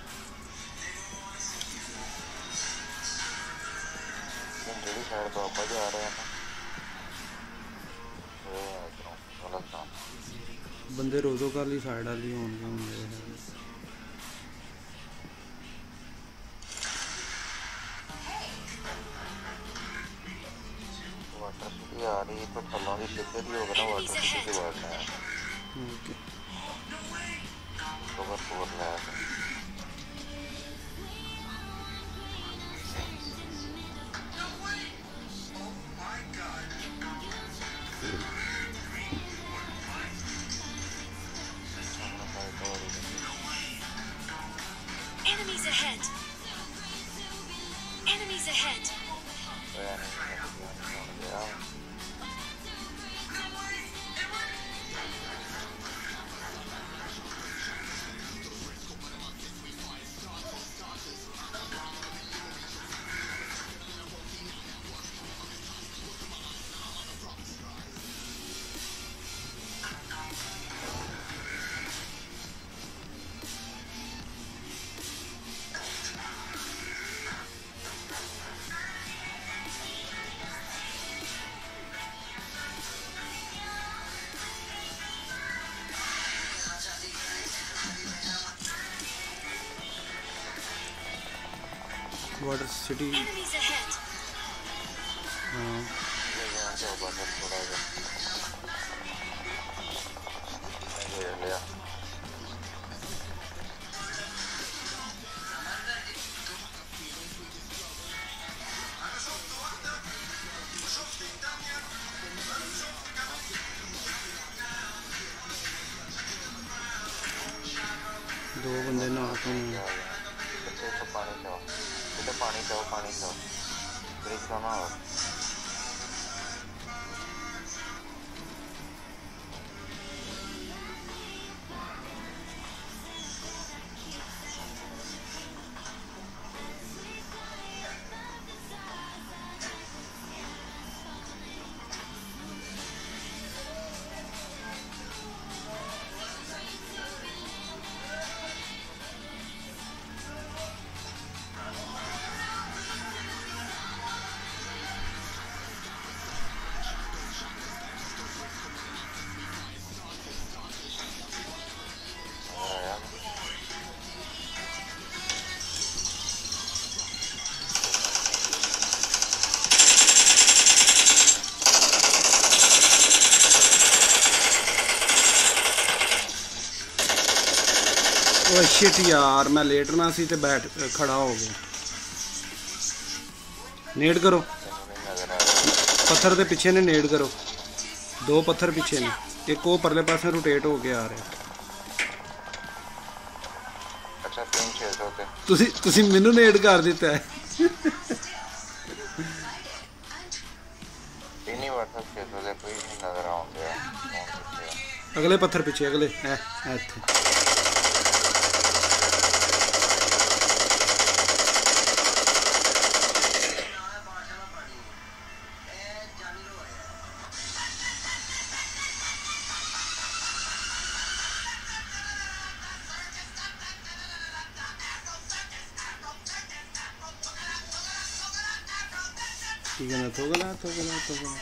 जी साइड तो आप जा रहे हैं ना बंदे रोजो वाली साइड वाली होंगे वाटर सिटी आ रही तो थलों की सीधे ही होगा ना वाटर सिटी से बढ़ना है ओके कवर कवर लाया Enemies ahead. Enemies ahead. Water city Enemies ahead. हाँ दो बंदे नहाते हैं पानी चाहो ब्रिज का ना हो ओ शिट यार मैं लेटना सी ते बैठ खड़ा हो गया नेड़ करो पत्थर के पिछे ने नेड़ करो दो पत्थर पिछे ने एक वो परले पासे रोटेट हो के आ रहा अच्छा 3-600 ਤੇ ਤੁਸੀਂ ਮੈਨੂੰ ਨੇੜ ਕਰ ਦਿੱਤਾ ਹੈ नहीं बढ़ सकते तो कोई नहीं नजर आਉਂਦੇ अगले पत्थर पिछे अगले है ਇੱਥੇ 이거나 도거나 도거나 도거나.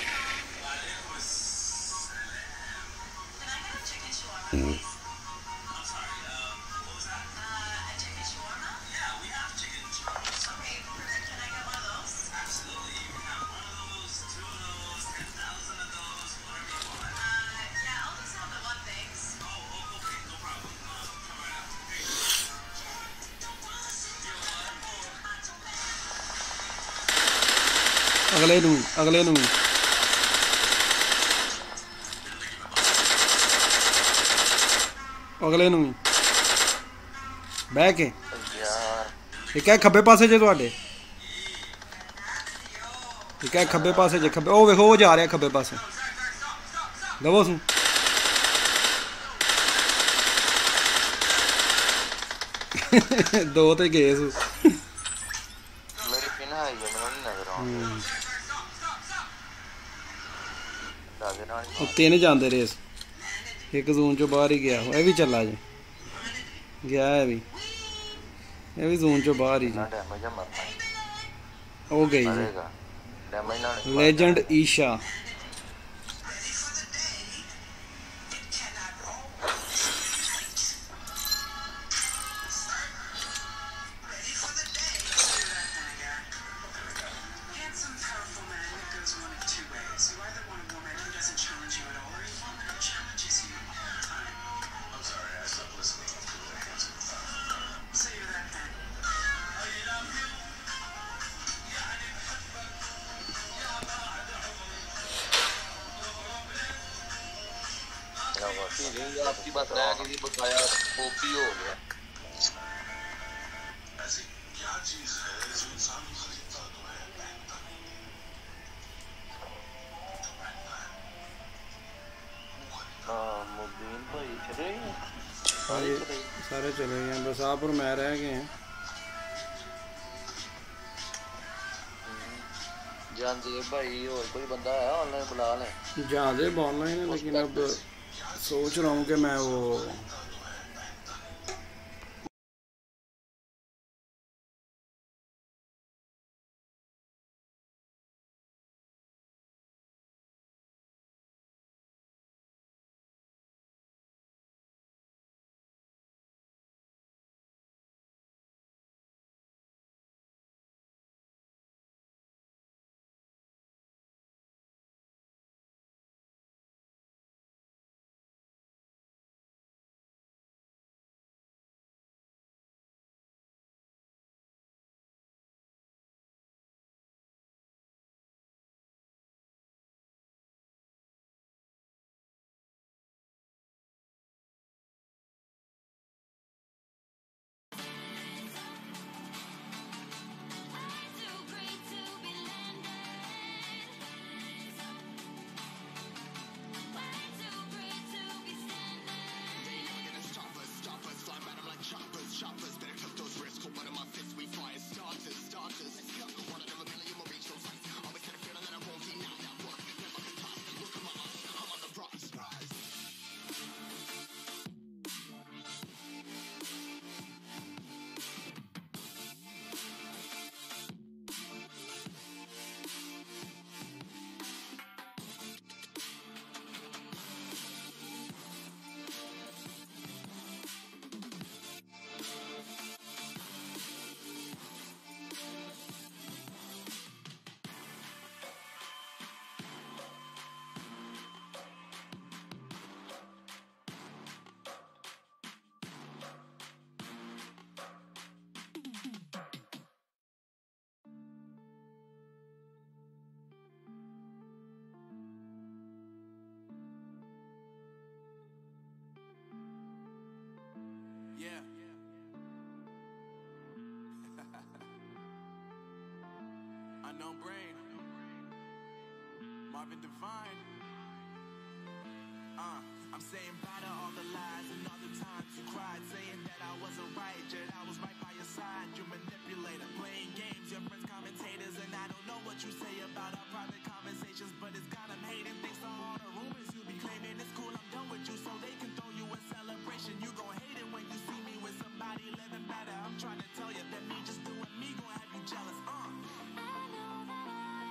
अगले नू अगले नू अगले नू बह के एक है खब्बे पासे जे तुहाडे एक है खब्बे पासे जे खब्बे ओ वेखो वो जा रहा खब्बे पासे लवो सू दो तो गए सू मेरी पिन है ये मैंने नहीं नजर आ दादे नाल तीन जाते रेस एक जोन चो बाहर ही गया ये भी चला जे गया है भी ये भी जोन चो बाहर ही जी डैमेज है मरना हो गई जी मरेगा डैमेज ना लेजेंड ईशा Handsome, powerful man, it goes one of two ways. You either want a woman who doesn't challenge you at all, or you want one who challenges you all the time. I'm sorry, I stopped listening to the handsome. So you're that fan. आपकी बात रह गई थी बकाया OP हो गया ऐसी क्या चीज है जो इंसान खरीदता तो है पहनता नहीं मुबीन भाई चले गए सारे चले गए हैं बस आप और मैं रह गए हैं जानदेव भाई और कोई बंदा है ऑनलाइन बुला लें जानदेव ऑनलाइन है लेकिन अब सोच रहा हूँ कि मैं वो Yeah. Unknown Brain. Marvin Devine. I'm saying bye to all the lies and all the times you cried, saying that I wasn't right, yet I was right by your side. You manipulator, playing games, your friends commentators, and I don't know what you say about our private conversations, but it's got them hating. Thanks to all the rumors you be claiming. It's cool, I'm done with you, so they can throw you a celebration. You gon' hate it when you see me with somebody living better. I'm trying to tell you that me just doing me gon' have you jealous. I know that I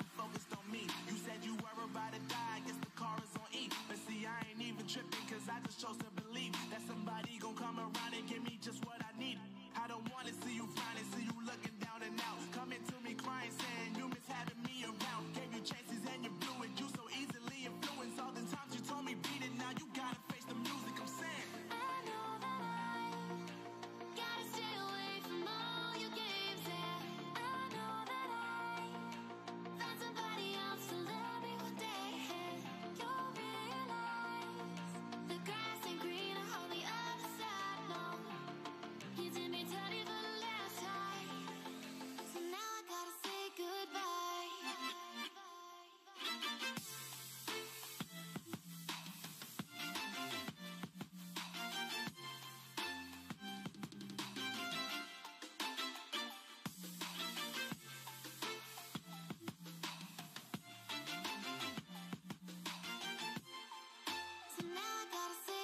focused on me. You said you were about to die, I guess the car is on E. But see, I ain't even tripping, cause I just chose to believe that somebody gon' come around and give me just what I need. I don't wanna see you frowning, see you looking down and out. Coming to me crying, saying you miss having me around. Gave you chances and you blew it. You so easily influenced. All the times you told me beat it, now you gotta face the music. I'm saying I know that I gotta stay away from all your games. Yeah, I know that I found somebody else to love me one day. You'll realize the grass ain't greener on the other side. No, you did me dirty for the last time, so now I gotta say goodbye. So now I gotta say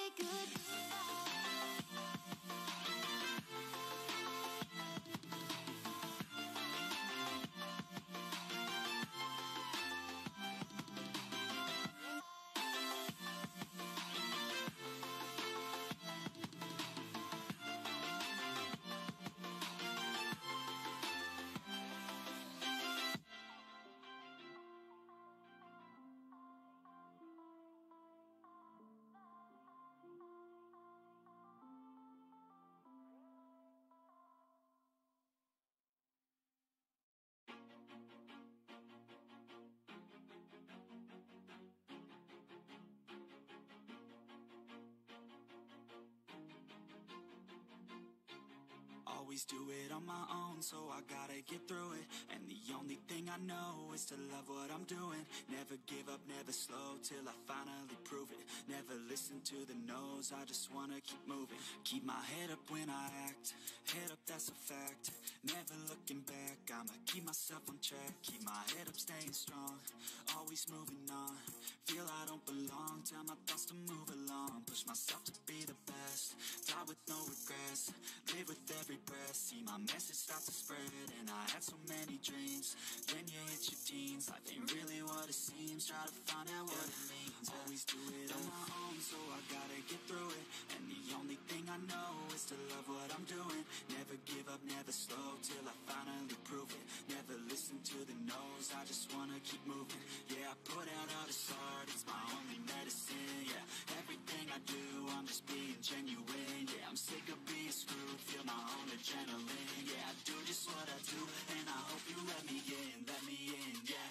Always do it on my own, so I gotta get through it. And the only thing I know is to love what I'm doing. Never give up, never slow, till I finally prove it. Never listen to the no's, I just wanna keep moving. Keep my head up when I act, head up, that's a fact. Never looking back, I'ma keep myself on track. Keep my head up, staying strong, always moving on. Feel I don't belong, tell my thoughts to move along. Push myself to be the best, die with no regrets. Live with every breath, see my message start to spread. And I had so many dreams, then you hit your teens. Life ain't really what it seems, try to find out what it means. Always do it on my own, so I gotta get through it. And the only thing I know is to love what I'm doing. Never give up, never slow, till I finally prove it. Never listen to the no's, I just wanna keep moving. Yeah, I put out all this art, it's my only medicine. Yeah, everything I do, I'm just being genuine. Yeah, I'm sick of being screwed, feel my own adrenaline. Yeah, I do just what I do, and I hope you let me in, yeah.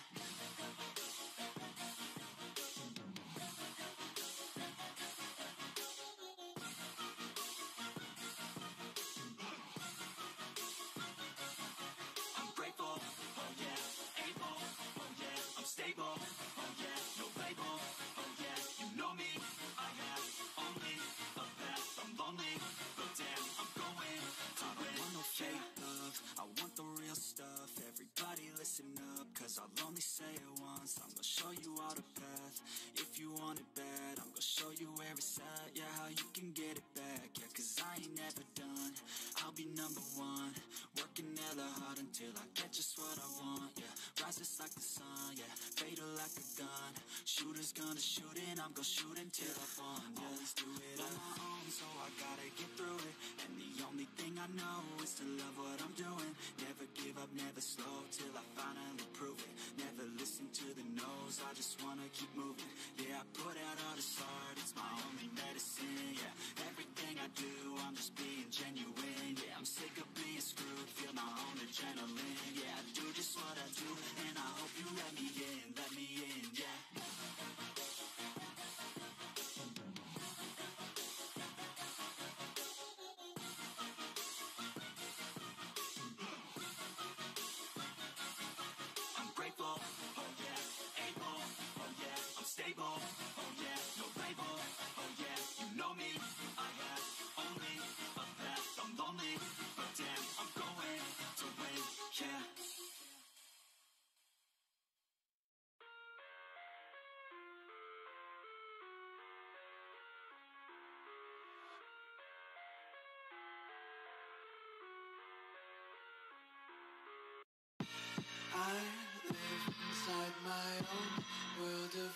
I'm grateful, oh yeah, able, oh yeah, I'm stable, oh yeah, no label, oh yeah, you know me, I have only a path, I'm lonely, but damn, I'm going to win. I don't want no fake love, I want the real stuff. Everybody listen up, cause I'll only say it once. I'm gonna show you all the path, if you want it bad. I'm gonna show you where it's at, yeah, how you can get it back. Yeah, cause I ain't never done, I'll be number one. Working hella hard until I get just what I want, yeah. Rises like the sun, yeah, fatal like a gun. Shooter's gonna shoot and I'm gonna shoot until I won, yeah. Always do it on my own, so I gotta get through it. And the only thing I know is to love what I'm doing. Never give up, never slow, till I finally prove it. Never listen to the no's, I just wanna keep moving. Yeah, I put out all this art, it's my only medicine. Yeah, everything I do, I'm just being genuine. Yeah, I'm sick of being screwed, feel my own adrenaline. Yeah, I do just what I do, and I hope you let me in, yeah. I'm grateful, oh yeah, able, oh yeah, I'm stable, oh yeah, no label, oh yeah, you know me, I have only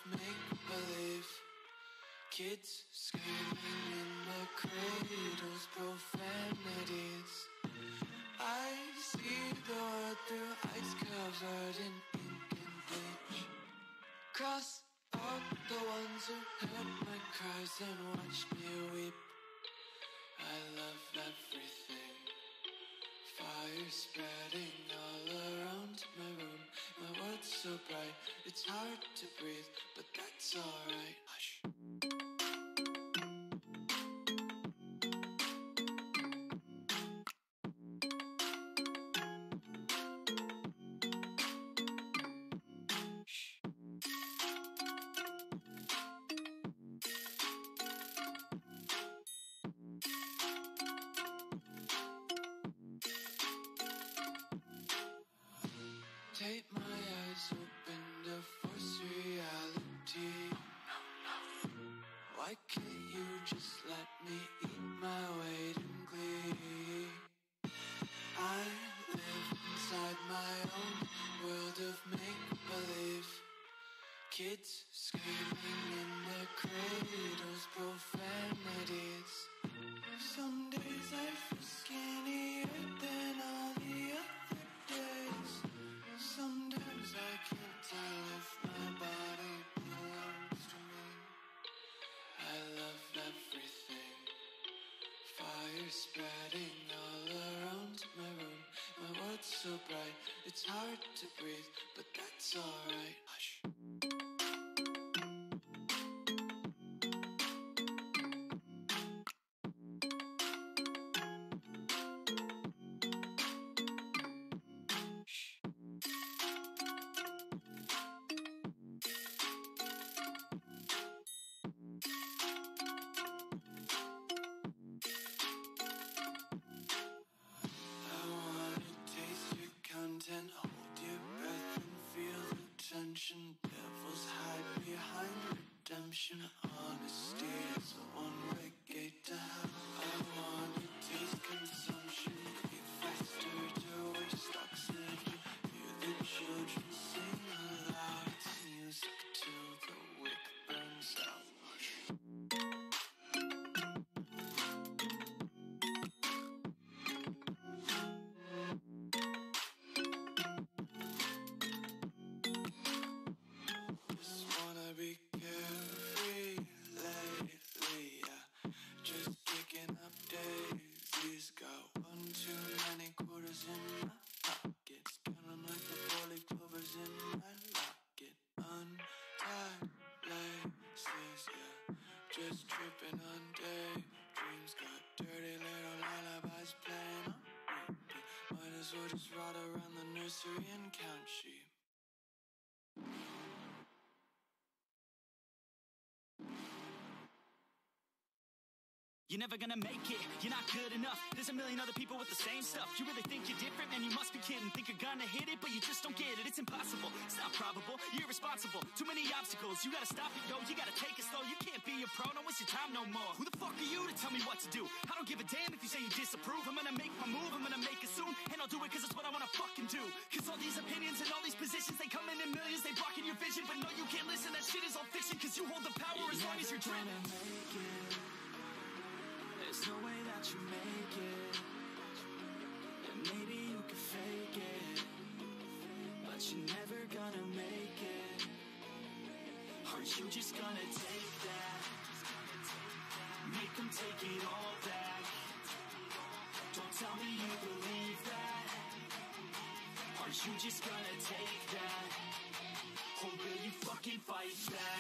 make-believe. Kids screaming in the cradles, profanities. I see the world through ice covered in ink and bleach. Cross out the ones who heard my cries and watched me weep. I love everything. Fire spreading all around my room. My world's so bright, it's hard to breathe, but that's alright. Hush. Tape my eyes open to force reality. Why can't you just let me eat my weight in glee? I live inside my own world of make-believe. Kids screaming in their cradles, profanities. Some days I feel skinnier than all the other days. Sometimes I can't tell if my body belongs to me. I love everything. Fire spreading all around my room. My world's so bright, it's hard to breathe, but that's alright. Hush. Hold your breath and feel the tension. Devils hide behind redemption. Honesty is a one-way gate to hell. I wanna taste consumption. Be faster to waste oxygen. Hear the children sing aloud. It's music till the wick burns out. Just tripping on day. Dreams got dirty little lullabies playing on repeat. Might as well just ride around the nursery and count sheep. You're never gonna make it, you're not good enough. There's a million other people with the same stuff. You really think you're different? Man, you must be kidding. Think you're gonna hit it, but you just don't get it. It's impossible, it's not probable, you're irresponsible. Too many obstacles, you gotta stop it, yo. You gotta take it slow, you can't be a pro. Don't waste your time no more. Who the fuck are you to tell me what to do? I don't give a damn if you say you disapprove. I'm gonna make my move, I'm gonna make it soon. And I'll do it cause it's what I wanna fucking do. Cause all these opinions and all these positions, they come in millions, they blocking your vision. But no, you can't listen, that shit is all fiction. Cause you hold the power as long as you're dreaming. There's no way that you make it. And maybe you can fake it, but you're never gonna make it. Aren't you just gonna take that? Make them take it all back. Don't tell me you believe that. Aren't you just gonna take that? Or will you fucking fight back?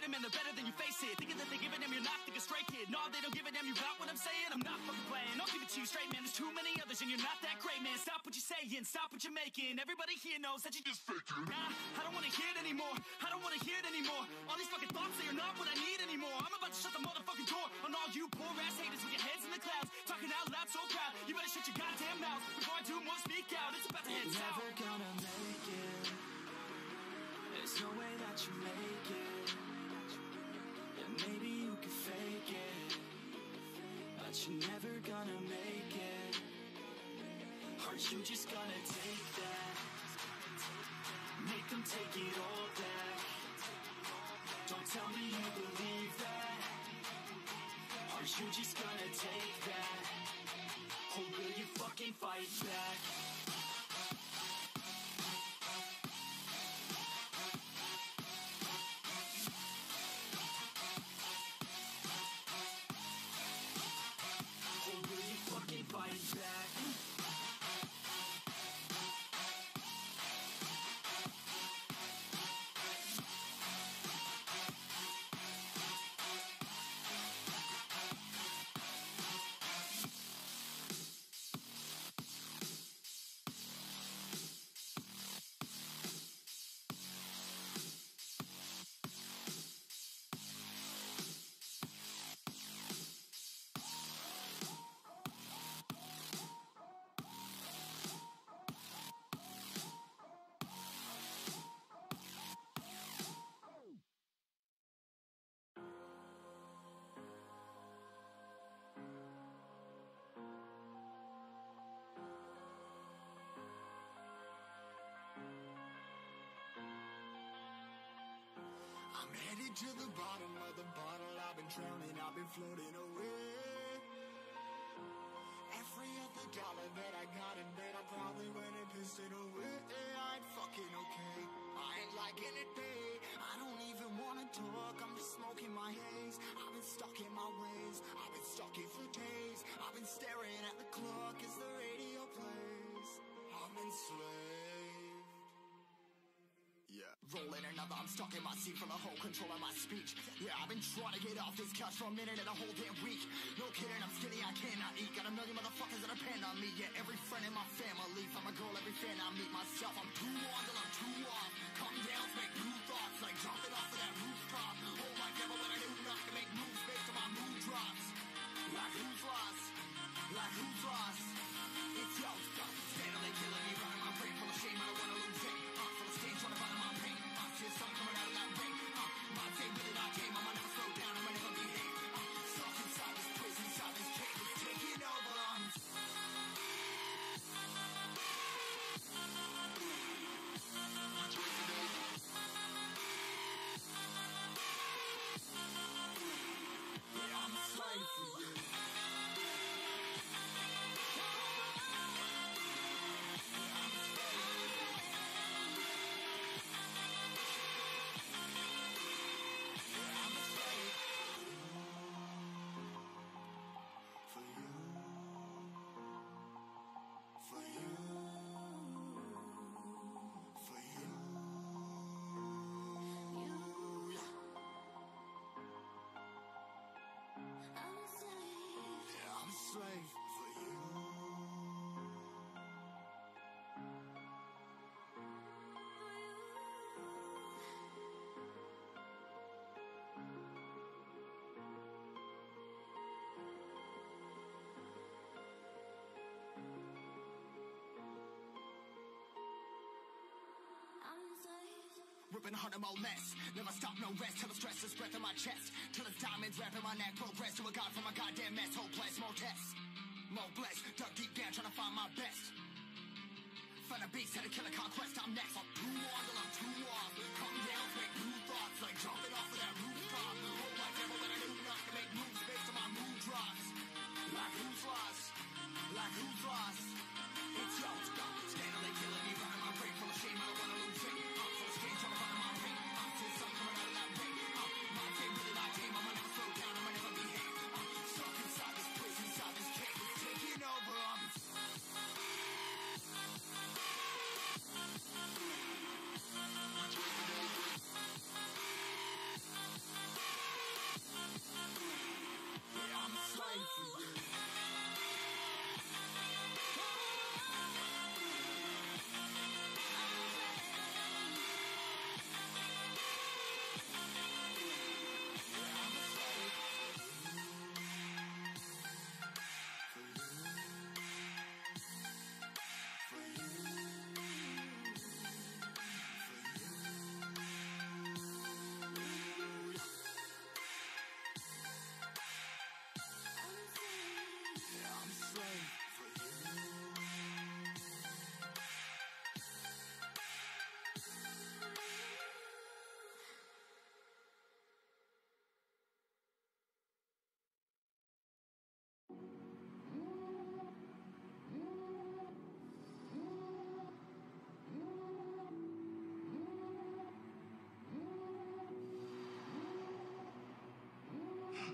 Thinking that they give a damn, you're not, think a straight kid. No, they don't give a damn, you got what I'm saying? I'm not fucking playing, I'll give it to you straight, man. There's too many others and you're not that great, man. Stop what you're saying, stop what you're making. Everybody here knows that you just faking. Nah, I don't wanna hear it anymore. I don't wanna hear it anymore. All these fucking thoughts, they are not what I need anymore. I'm about to shut the motherfucking door on all you poor ass haters with your heads in the clouds, talking out loud so proud. You better shut your goddamn mouth before I do more speak out. It's about to head south. Never gonna make it. There's no way that you make it. And maybe you can fake it, but you're never gonna make it. Aren't you just gonna take that? Make them take it all back. Don't tell me you believe that. Aren't you just gonna take that? Or will you fucking fight back? Or will you fucking fight back? I'm headed to the bottom of the bottle. I've been drowning, I've been floating away. Every other dollar that I got in bed, I probably went and pissed it away. I ain't fucking okay. I ain't liking it, babe. I don't even wanna talk. I'm just smoking my haze. I've been stuck in my ways. I've been stuck in for days. I've been staring at the clock as the radio plays. I'm enslaved. Yeah, rolling another, I'm stuck in my seat for the whole control of my speech. Yeah, I've been trying to get off this couch for a minute and a whole damn week. No kidding, I'm skinny, I cannot eat. Got a million motherfuckers that depend on me. Yeah, every friend in my family, from a girl, every fan I meet myself. I'm too on till I'm too off. Come down, make new thoughts, like jumping off of that rooftop. Oh my devil, what I do not to make moves based on my mood drops. Like who's lost? Like who's lost? It's yo, stop steadily killing me, running my brain full of shame. I don't wanna lose it. Full of stage, trying to find my pain. There's something coming out of that rain. My day really not tame. I'ma never slow down. I'ma never behave. Stuck inside this prison, inside this cage. It's taking over. Yeah, I'm a slave for you. Slave for you. Ripping 100 more less. Never stop, no rest. Till the stress is breath in my chest. Till it's diamonds wrapping my neck. Progress to a god from my goddamn mess. Hopeless, more tests. More blessed. Dug deep down trying to find my best. Find a beast, had to kill a conquest. I'm next. I'm too on till I'm too off. Come down, make new thoughts. Like jumping off of that rooftop. Oh my devil, but I do not to make moves based on my mood drops. Like who's lost? Like who's lost? It's yo, stop steadily killing me. Running my brain full of shame. I don't wanna lose it. I'm full of stage trying to find my pain. There's something coming out of that rain. My day really not tame. I'ma never slow down. I'ma never behave. Stuck inside this prison, inside this cage. It's taking over. Yeah, I'm a slave for you.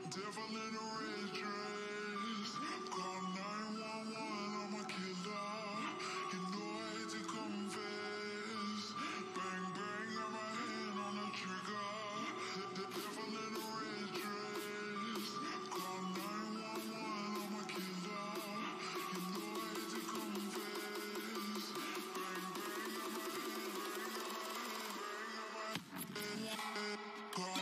Devil in a red dress. Call 911, I'm a killer. You know I hate to confess. Bang, bang, got my hand on the trigger. The devil in a red dress. Call 911, I'm a killer. You know I hate to confess. Bang, bang, got my hand, bang, got my hand, call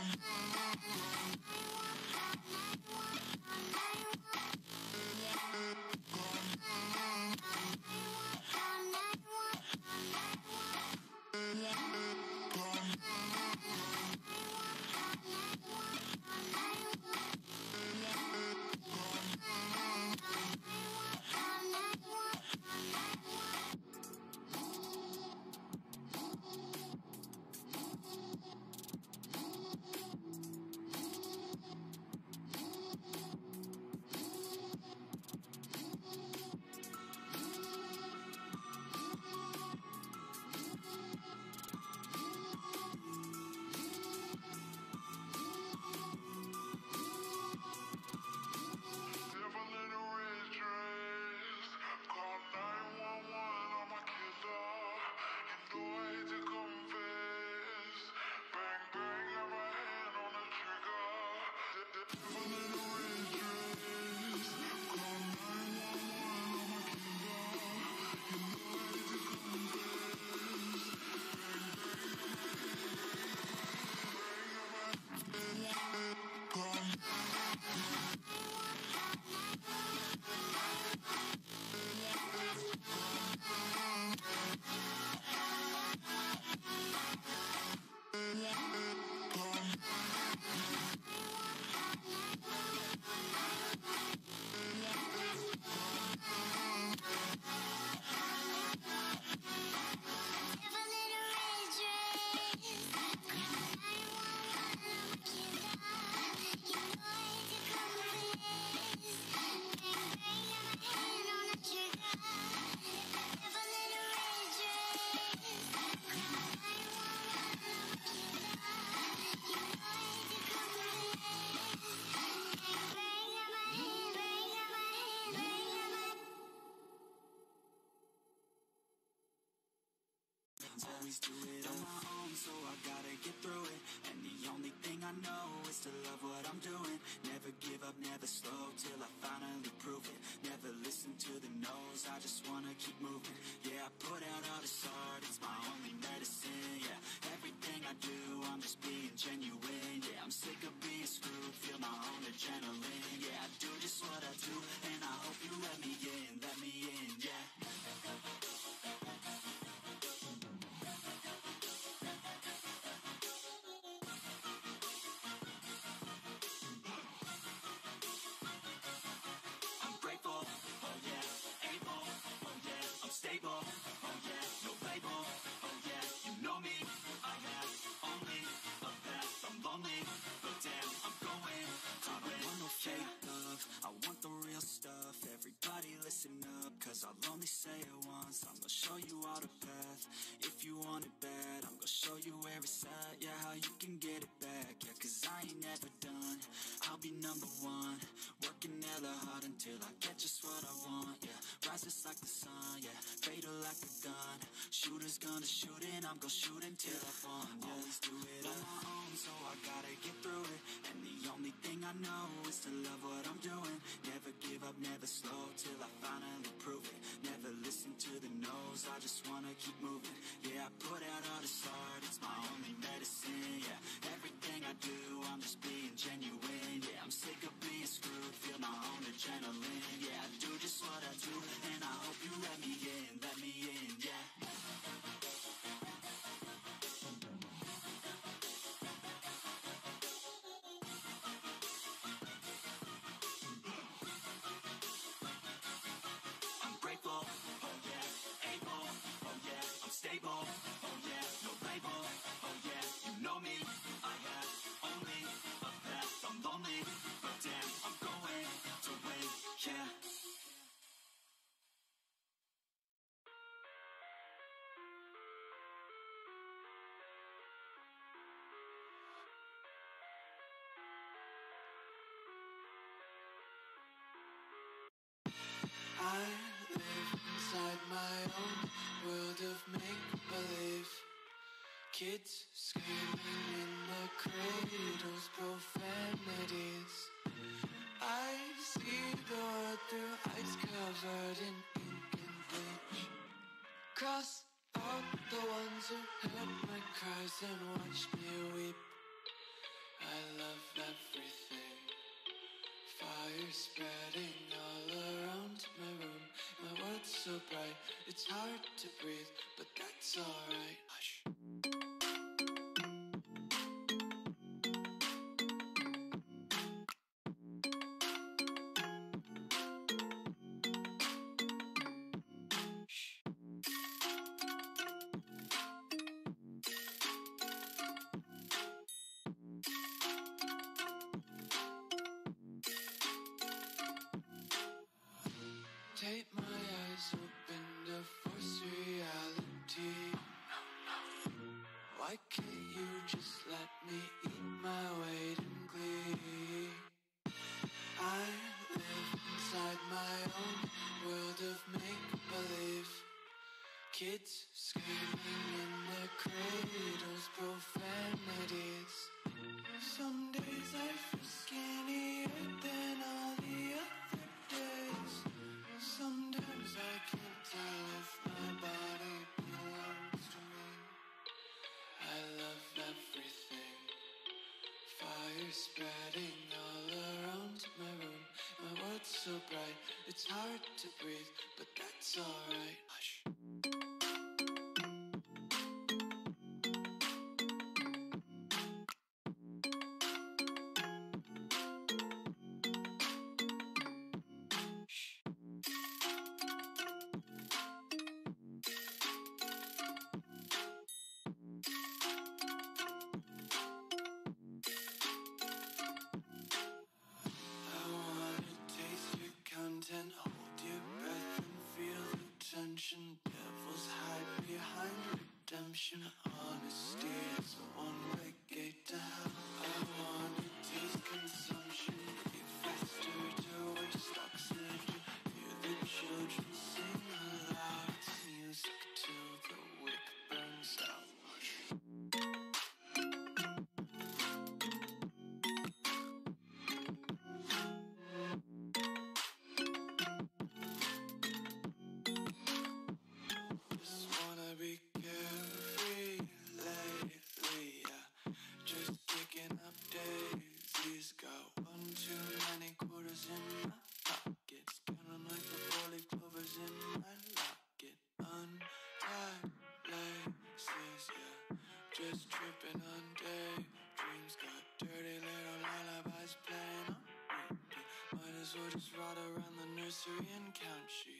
Devil in a red dress. Call 911, I'm a killer. You know I hate to confess. Bang, bang, got my hand on the trigger. The devil in a red dress. Call 911, I'm a killer. You know I hate to confess. Bang, bang, got my hand, call Always do it on my own, so I gotta get through it. And the only thing I know is to love what I'm doing. Never give up, never slow, till I finally prove it. Never listen to the no's, I just wanna keep moving. Yeah, I put out all this art, it's my only medicine. Yeah, everything I do, I'm just being genuine. Yeah, I'm sick of being screwed, feel my own adrenaline. Yeah, I do just what I do, and I hope you let me in, yeah. I'm grateful, oh yeah, able, oh yeah, I'm stable, oh yeah, no label, oh yeah, you know me, I have only a path, I'm lonely, but damn, I'm going, I don't want no fake love, I want the real stuff, everybody listen up, cause I'll only say it once, I'm gonna show you all the path, if you want it bad, I'm gonna show you where it's at, yeah, how you can get it back, yeah, cause I ain't never done, I'll be number one, working hella hard until I get just what I want, yeah, rises like the sun, yeah, fatal like a gun, shooters gonna shoot and I'm gonna shoot until I won, yeah. Always do it on my own, so I gotta get through it, and the only thing I know is to love what I'm doing, never give up, never slow, till I finally prove it, never listen to the no's, I just wanna keep moving, yeah, I put out all this art, it's my only medicine, yeah, everything I do, I'm just being genuine, yeah, I'm sick of being screwed, feel my own adrenaline, yeah, I do just what I do, and I hope you let me in, yeah. own world of make-believe. Kids screaming in their cradles, profanities. I see the world through eyes covered in ink and bleach. Cross out the ones who heard my cries and watched me weep. I love everything. Fire spreading all around my room. My world's so bright, it's hard to breathe, but that's alright. Hush. Tape my eyes open to force reality. Why can't you just let me eat my weight in glee? I live inside my own world of make-believe. Kids screaming in their cradles, profanities. Some days I feel skinnier than all the other days. Sometimes I can't tell if my body belongs to me. I love everything. Fire spreading all around my room. My world's so bright, it's hard to breathe, but that's alright. Hush. I wanna taste your content, hold your breath and feel the tension. Devils hide behind redemption. Honesty is a one-way gate to hell. I wanna taste consumption, breathe faster to waste oxygen. Hear the children sing aloud. It's music till the wick burns out. Just wanna be carefree lately, yeah. Just picking up daisies. Got one too many quarters in my pockets. Count 'em like the four-leaf clovers in my locket. Untied laces, yeah. Just tripping on daydreams. Got dirty little lullabies playing on repeat. Might as well just ride around the nursery and count sheep.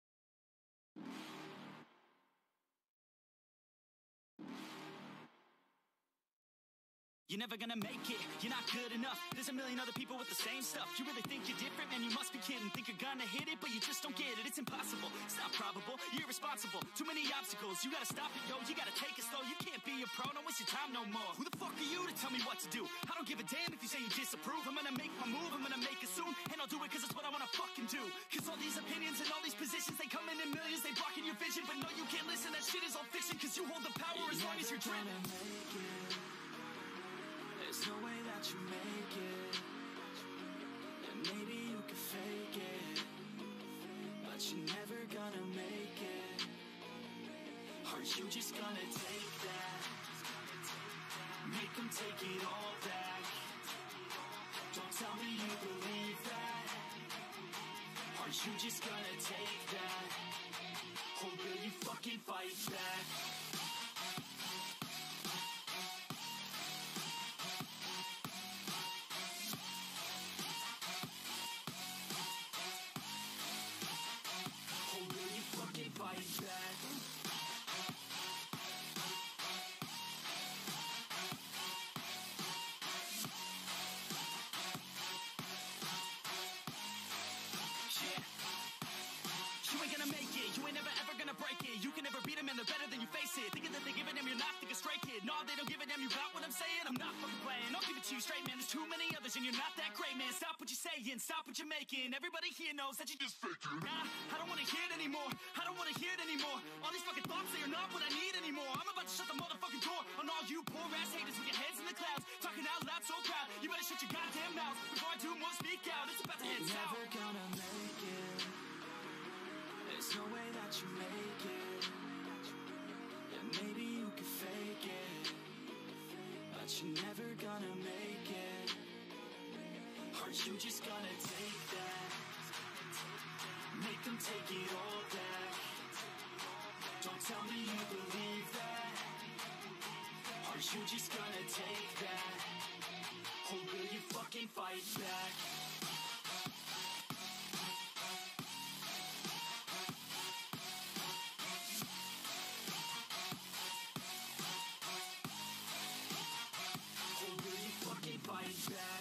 You're never gonna make it, you're not good enough. There's a million other people with the same stuff. You really think you're different, man, you must be kidding. Think you're gonna hit it, but you just don't get it. It's impossible, it's not probable, you're irresponsible. Too many obstacles, you gotta stop it, yo. You gotta take it slow, you can't be a pro, don't waste your time no more. Who the fuck are you to tell me what to do? I don't give a damn if you say you disapprove. I'm gonna make my move, I'm gonna make it soon. And I'll do it cause it's what I wanna fucking do. Cause all these opinions and all these positions, they come in millions, they blocking your vision. But no, you can't listen, that shit is all fiction. Cause you hold the power as long as you're driven. There's no way that you make it, and maybe you can fake it, but you're never gonna make it. Are you just gonna take that? Make them take it all back. Don't tell me you believe that. Are you just gonna take that? Or will you fucking fight back? Better than you face it. Thinking that they give a damn, you're not thinking straight, kid. No, they don't give a damn, you got what I'm saying? I'm not fucking playing, I'll give it to you straight, man. There's too many others and you're not that great, man. Stop what you're saying, stop what you're making. Everybody here knows that you just faking. Nah, I don't wanna hear it anymore. I don't don't wanna hear it anymore. All these fucking thoughts, they are not what I need anymore. I'm about to shut the motherfucking door on all you poor ass haters with your heads in the clouds, talking out loud so proud. You better shut your goddamn mouth before I do more speak out. It's about to head south. Never gonna make it. There's no way that you make it. And maybe you can fake it, but you're never gonna make it. Aren't you just gonna take that? Make them take it all back. Don't tell me you believe that. Aren't you just gonna take that? Or will you fucking fight back? Or will you fucking fight back?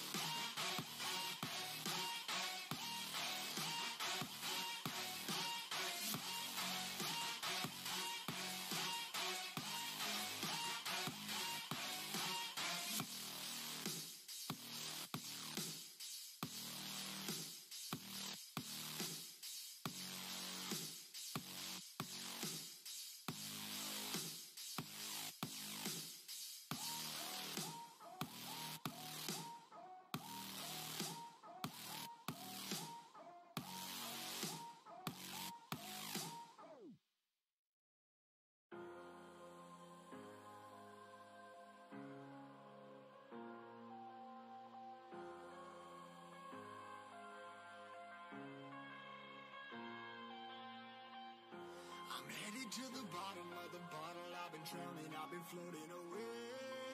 I'm headed to the bottom of the bottle. I've been drowning, I've been floating away.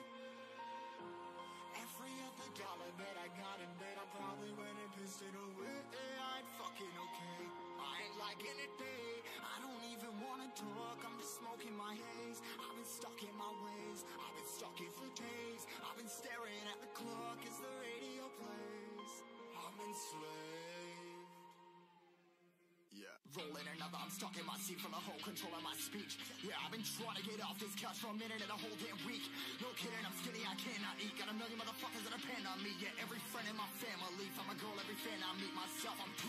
Every other dollar that I got in bed, I probably went and pissed it away. I ain't fucking okay, I ain't liking it, day. I don't even wanna talk, I'm just smoking my haze. I've been stuck in my ways, I've been stuck here for days. I've been staring at the clock as the radio plays. I'm enslaved. Yeah, rolling another, I'm stuck in my seat from the whole control of my speech. Yeah, I've been trying to get off this couch for a minute and a whole damn week. No kidding, I'm skinny, I cannot eat. Got a million motherfuckers that depend on me. Yeah, every friend in my family, from a girl, every fan I meet myself, I'm